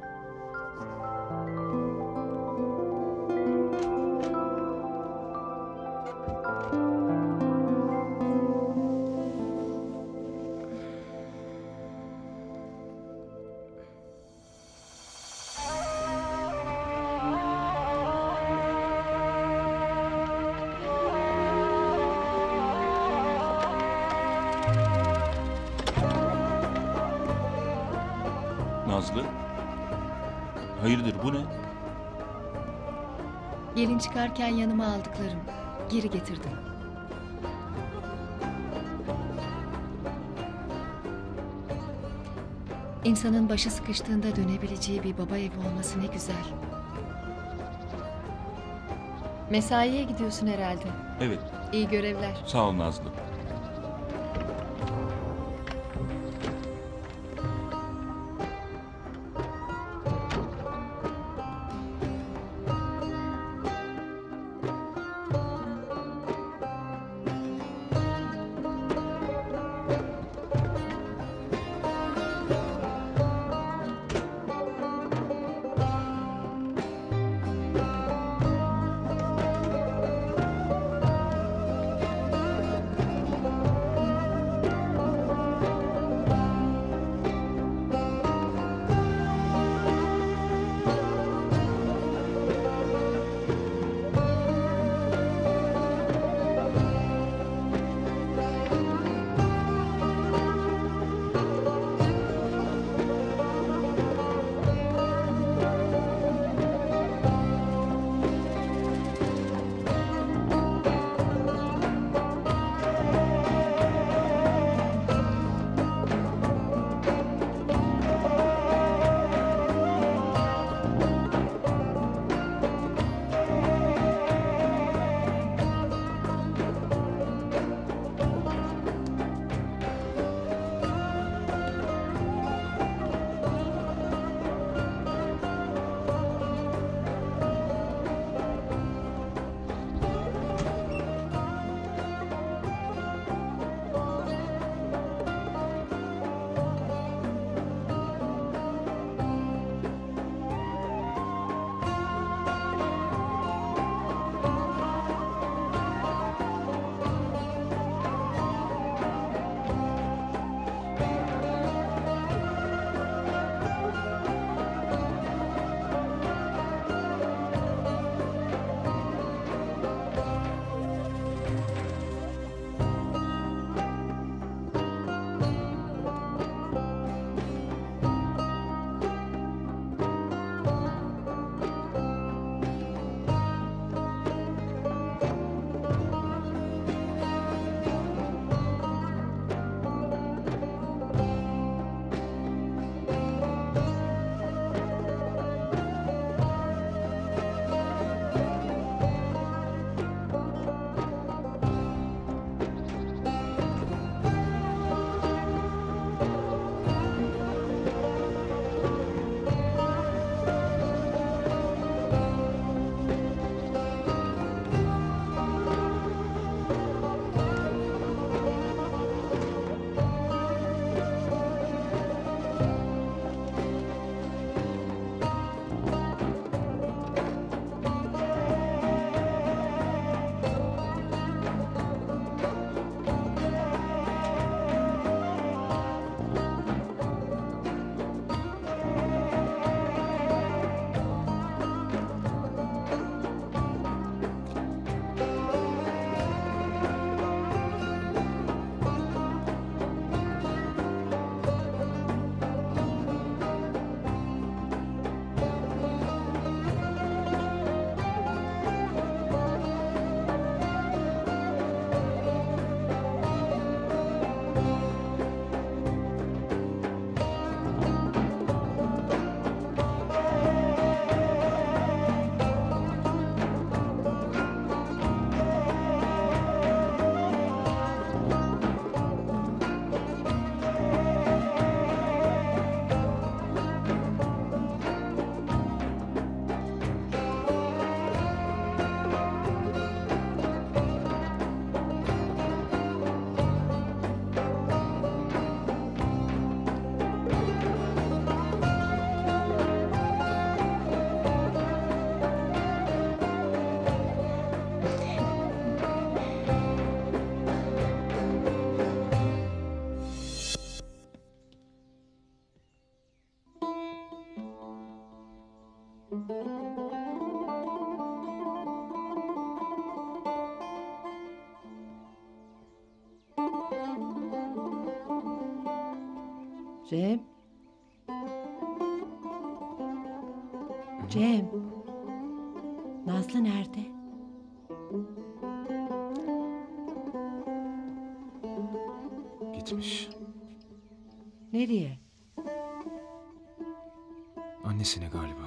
S9: Nazlı? Hayırdır, bu ne?
S8: Gelin çıkarken yanıma aldıklarım. Geri getirdim. İnsanın başı sıkıştığında dönebileceği bir baba evi olması ne güzel. Mesaiye gidiyorsun herhalde.
S9: Evet.
S8: İyi görevler.
S9: Sağ ol Nazlı.
S6: Cem. Cem. Nazlı nerede?
S1: Gitmiş.
S6: Nereye?
S1: Annesine galiba.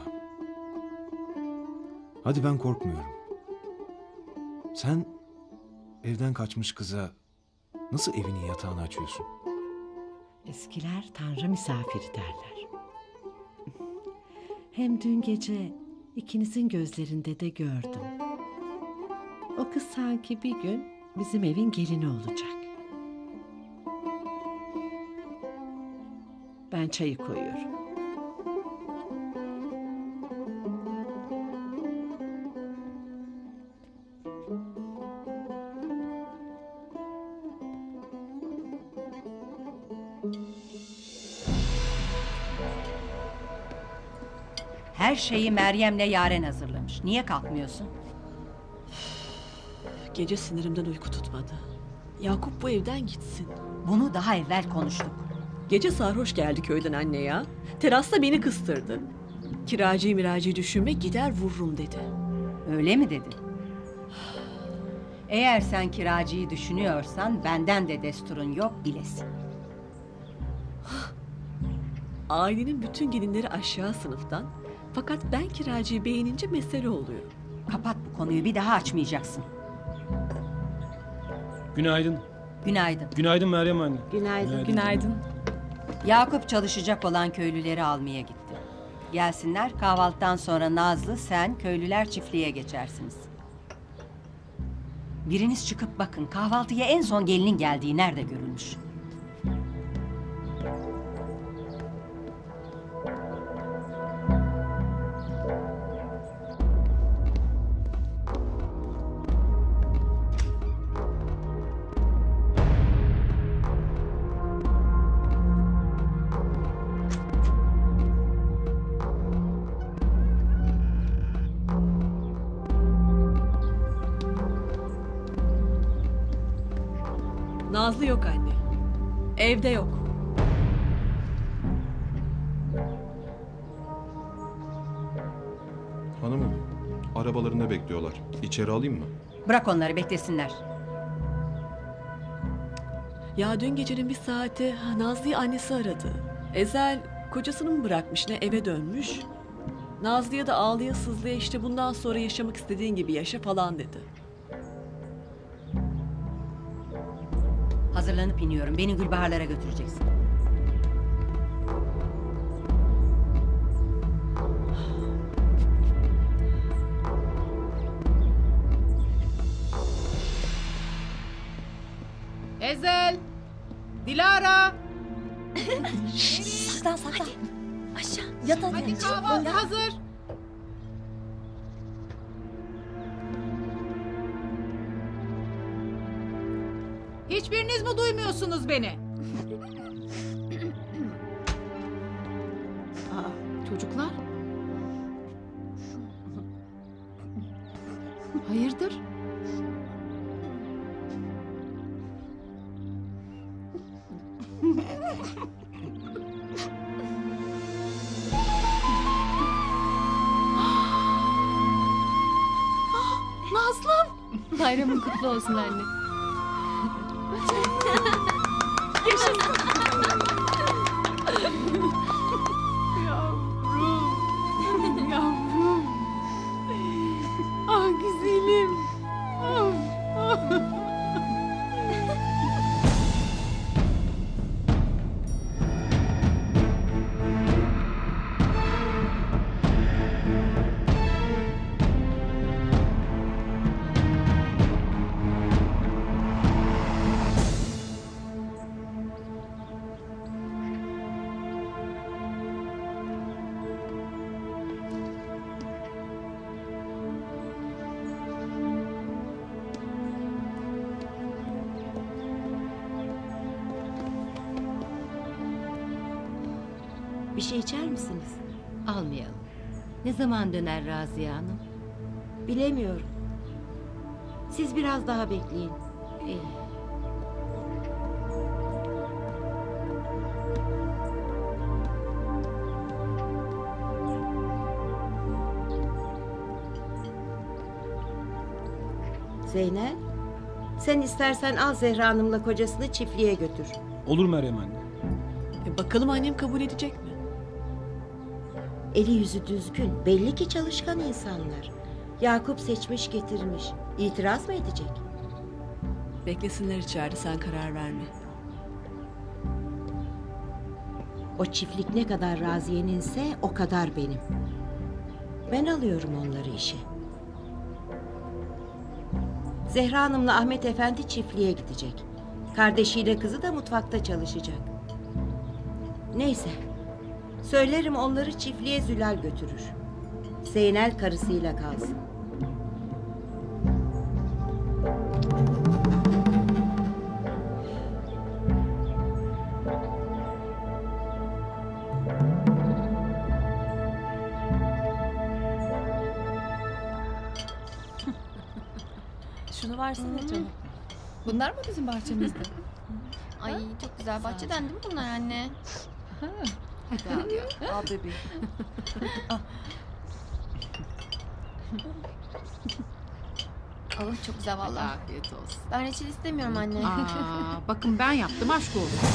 S1: Hadi ben korkmuyorum. Sen evden kaçmış kıza nasıl evinin yatağını açıyorsun?
S6: Eskiler Tanrı misafiri derler. Hem dün gece ikinizin gözlerinde de gördüm. O kız sanki bir gün bizim evin gelini olacak. Ben çayı koyuyorum.
S5: Her şeyi Meryem'le Yaren hazırlamış. Niye kalkmıyorsun?
S3: Gece sinirimden uyku tutmadı. Yakup bu evden gitsin.
S5: Bunu daha evvel konuştuk.
S3: Gece sarhoş geldi köyden anne ya. Terasta beni kıstırdı. Kiracıyı düşünme gider vururum dedi.
S5: Öyle mi dedi? Eğer sen kiracıyı düşünüyorsan benden de desturun yok bilesin.
S3: Ailenin bütün gelinleri aşağı sınıftan. Fakat ben kiracıyı beğenince mesele oluyor.
S5: Kapat bu konuyu, bir daha açmayacaksın.
S4: Günaydın.
S5: Günaydın.
S4: Günaydın Meryem anne.
S5: Günaydın. Yakup çalışacak olan köylüleri almaya gitti. Gelsinler, kahvaltıdan sonra Nazlı, sen, köylüler çiftliğe geçersiniz. Biriniz çıkıp bakın, kahvaltıya en son gelinin geldiği nerede görülmüş?
S3: Nazlı yok anne. Evde yok.
S18: Hanımım, arabalarında bekliyorlar. İçeri alayım mı?
S5: Bırak onları beklesinler.
S3: Ya dün gecenin bir saati Nazlı'yı annesi aradı. Ezel kocasını mı bırakmış ne eve dönmüş. Nazlı'ya da ağlıya sızlıya işte bundan sonra yaşamak istediğin gibi yaşa falan dedi.
S5: Hazırlanıp iniyorum. Beni Gülbaharlara götüreceksin.
S19: Ezel! Dilara!
S15: Saklan. Aşağı. Yat hadi.
S19: Hadi kahvaltı hazır. Hiçbiriniz mi duymuyorsunuz beni? Çocuklar? Hayırdır?
S2: Nazlım. Bayramın kutlu olsun anne.
S11: Yaşasın. Yavrum. Ah güzelim.
S10: Bir şey içer misiniz?
S16: Almayalım. Ne zaman döner Raziye Hanım?
S10: Bilemiyorum. Siz biraz daha bekleyin. Zeynel, sen istersen al Zehra Hanım'la kocasını çiftliğe götür.
S4: Olur Meryem anne.
S3: Bakalım annem kabul edecek mi?
S10: Eli yüzü düzgün, belli ki çalışkan insanlar. Yakup seçmiş getirmiş. İtiraz mı edecek?
S3: Beklesinler içeride, sen karar verme.
S10: O çiftlik ne kadar Raziye'ninse o kadar benim. Ben alıyorum onları işe. Zehra Hanım'la Ahmet Efendi çiftliğe gidecek. Kardeşiyle kızı da mutfakta çalışacak. Neyse. Söylerim onları çiftliğe Zülal götürür. Zeynel karısıyla kalsın.
S17: Şunu versene canım.
S8: Bunlar mı bizim bahçemizde?
S15: Ay çok güzel. Bahçeden değil mi bunlar anne?
S8: Hadi al ya.
S17: Al bebeğim.
S15: Oh çok güzel vallahi.
S8: Afiyet olsun.
S15: Ben reçel istemiyorum anne.
S19: Bakın ben yaptım, aşk olsun.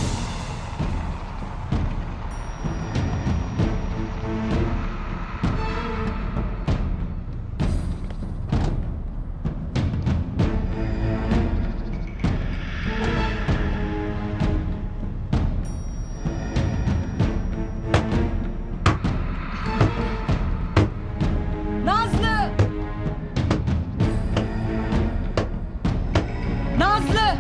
S5: Nazlı! Nazlı!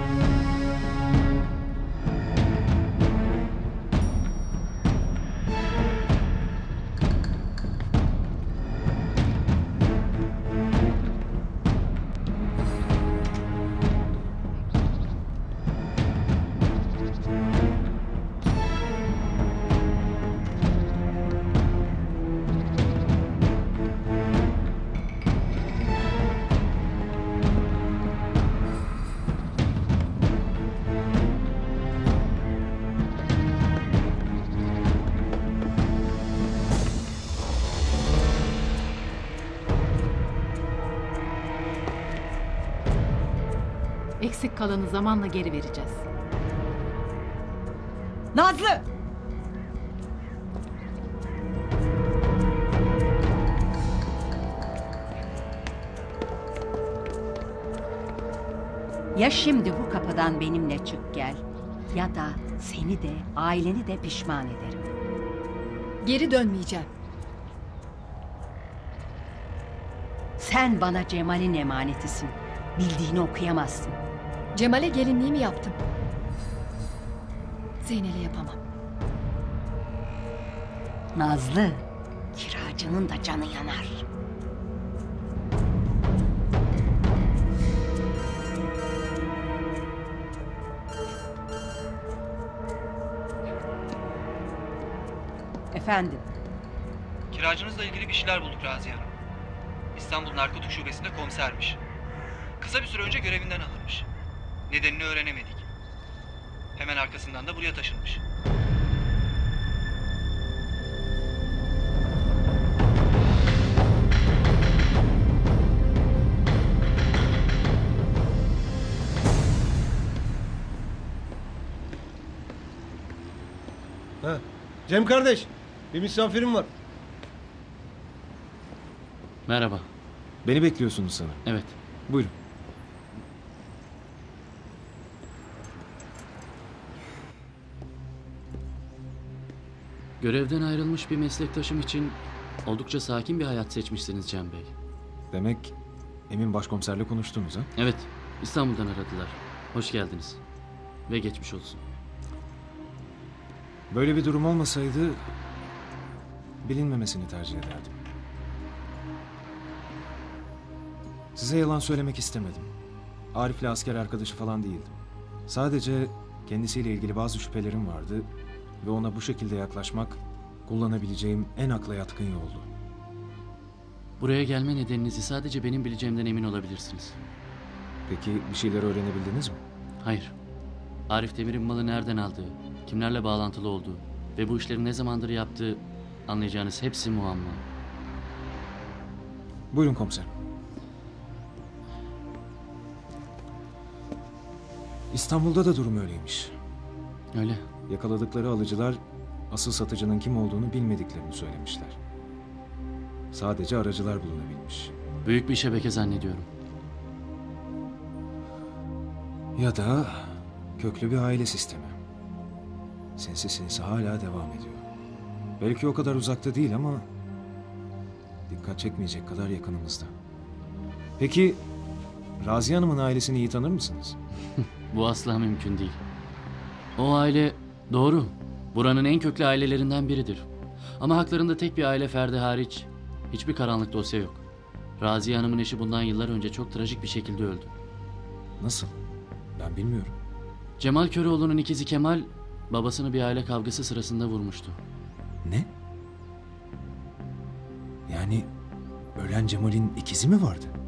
S19: Eksik kalanı zamanla geri vereceğiz.
S5: Nazlı! Ya şimdi bu kapıdan benimle çık gel, ya da seni de aileni de pişman ederim.
S8: Geri dönmeyeceğim.
S5: Sen bana Cemal'in emanetisin. Bildiğini okuyamazsın.
S8: Cemal'e gelinliğimi yaptım. Zeynel'e yapamam.
S5: Nazlı, kiracının da canı yanar. Efendim?
S14: Kiracınızla ilgili bir şeyler bulduk Raziye Hanım. İstanbul Narkotik Şubesi'nde komisermiş. Kısa bir süre önce görevinden alınmış. Nedenini öğrenemedik. Hemen arkasından da buraya taşınmış.
S20: Ha. Cem kardeş, bir misafirim var.
S13: Merhaba.
S1: Beni bekliyorsunuz sanırım.
S13: Evet.
S1: Buyurun.
S13: Görevden ayrılmış bir meslektaşım için oldukça sakin bir hayat seçmişsiniz Cem Bey.
S1: Demek Emin Başkomiserle konuştunuz ha?
S13: Evet. İstanbul'dan aradılar. Hoş geldiniz. Ve geçmiş olsun.
S1: Böyle bir durum olmasaydı bilinmemesini tercih ederdim. Size yalan söylemek istemedim. Arif'le asker arkadaşı falan değildim. Sadece kendisiyle ilgili bazı şüphelerim vardı ve ona bu şekilde yaklaşmak kullanabileceğim en akla yatkın yoldu.
S13: Buraya gelme nedeninizi sadece benim bileceğimden emin olabilirsiniz.
S1: Peki bir şeyler öğrenebildiniz mi?
S13: Hayır. Arif Demir'in malı nereden aldığı, kimlerle bağlantılı olduğu ve bu işleri ne zamandır yaptığı anlayacağınız hepsi muamma.
S1: Buyurun komiserim. İstanbul'da da durum öyleymiş.
S13: Öyle.
S1: Yakaladıkları alıcılar asıl satıcının kim olduğunu bilmediklerini söylemişler. Sadece aracılar bulunabilmiş.
S13: Büyük bir şebeke zannediyorum.
S1: Ya da köklü bir aile sistemi. Sinsi sinsi hala devam ediyor. Belki o kadar uzakta değil ama dikkat çekmeyecek kadar yakınımızda. Peki Raziye Hanım'ın ailesini iyi tanır mısınız?
S13: Bu asla mümkün değil. O aile doğru. Buranın en köklü ailelerinden biridir. Ama haklarında tek bir aile ferdi hariç hiçbir karanlık dosya yok. Raziye Hanım'ın eşi bundan yıllar önce çok trajik bir şekilde öldü.
S1: Nasıl? Ben bilmiyorum.
S13: Cemal Köroğlu'nun ikizi Kemal babasını bir aile kavgası sırasında vurmuştu.
S1: Ne? Yani ölen Cemal'in ikizi mi vardı?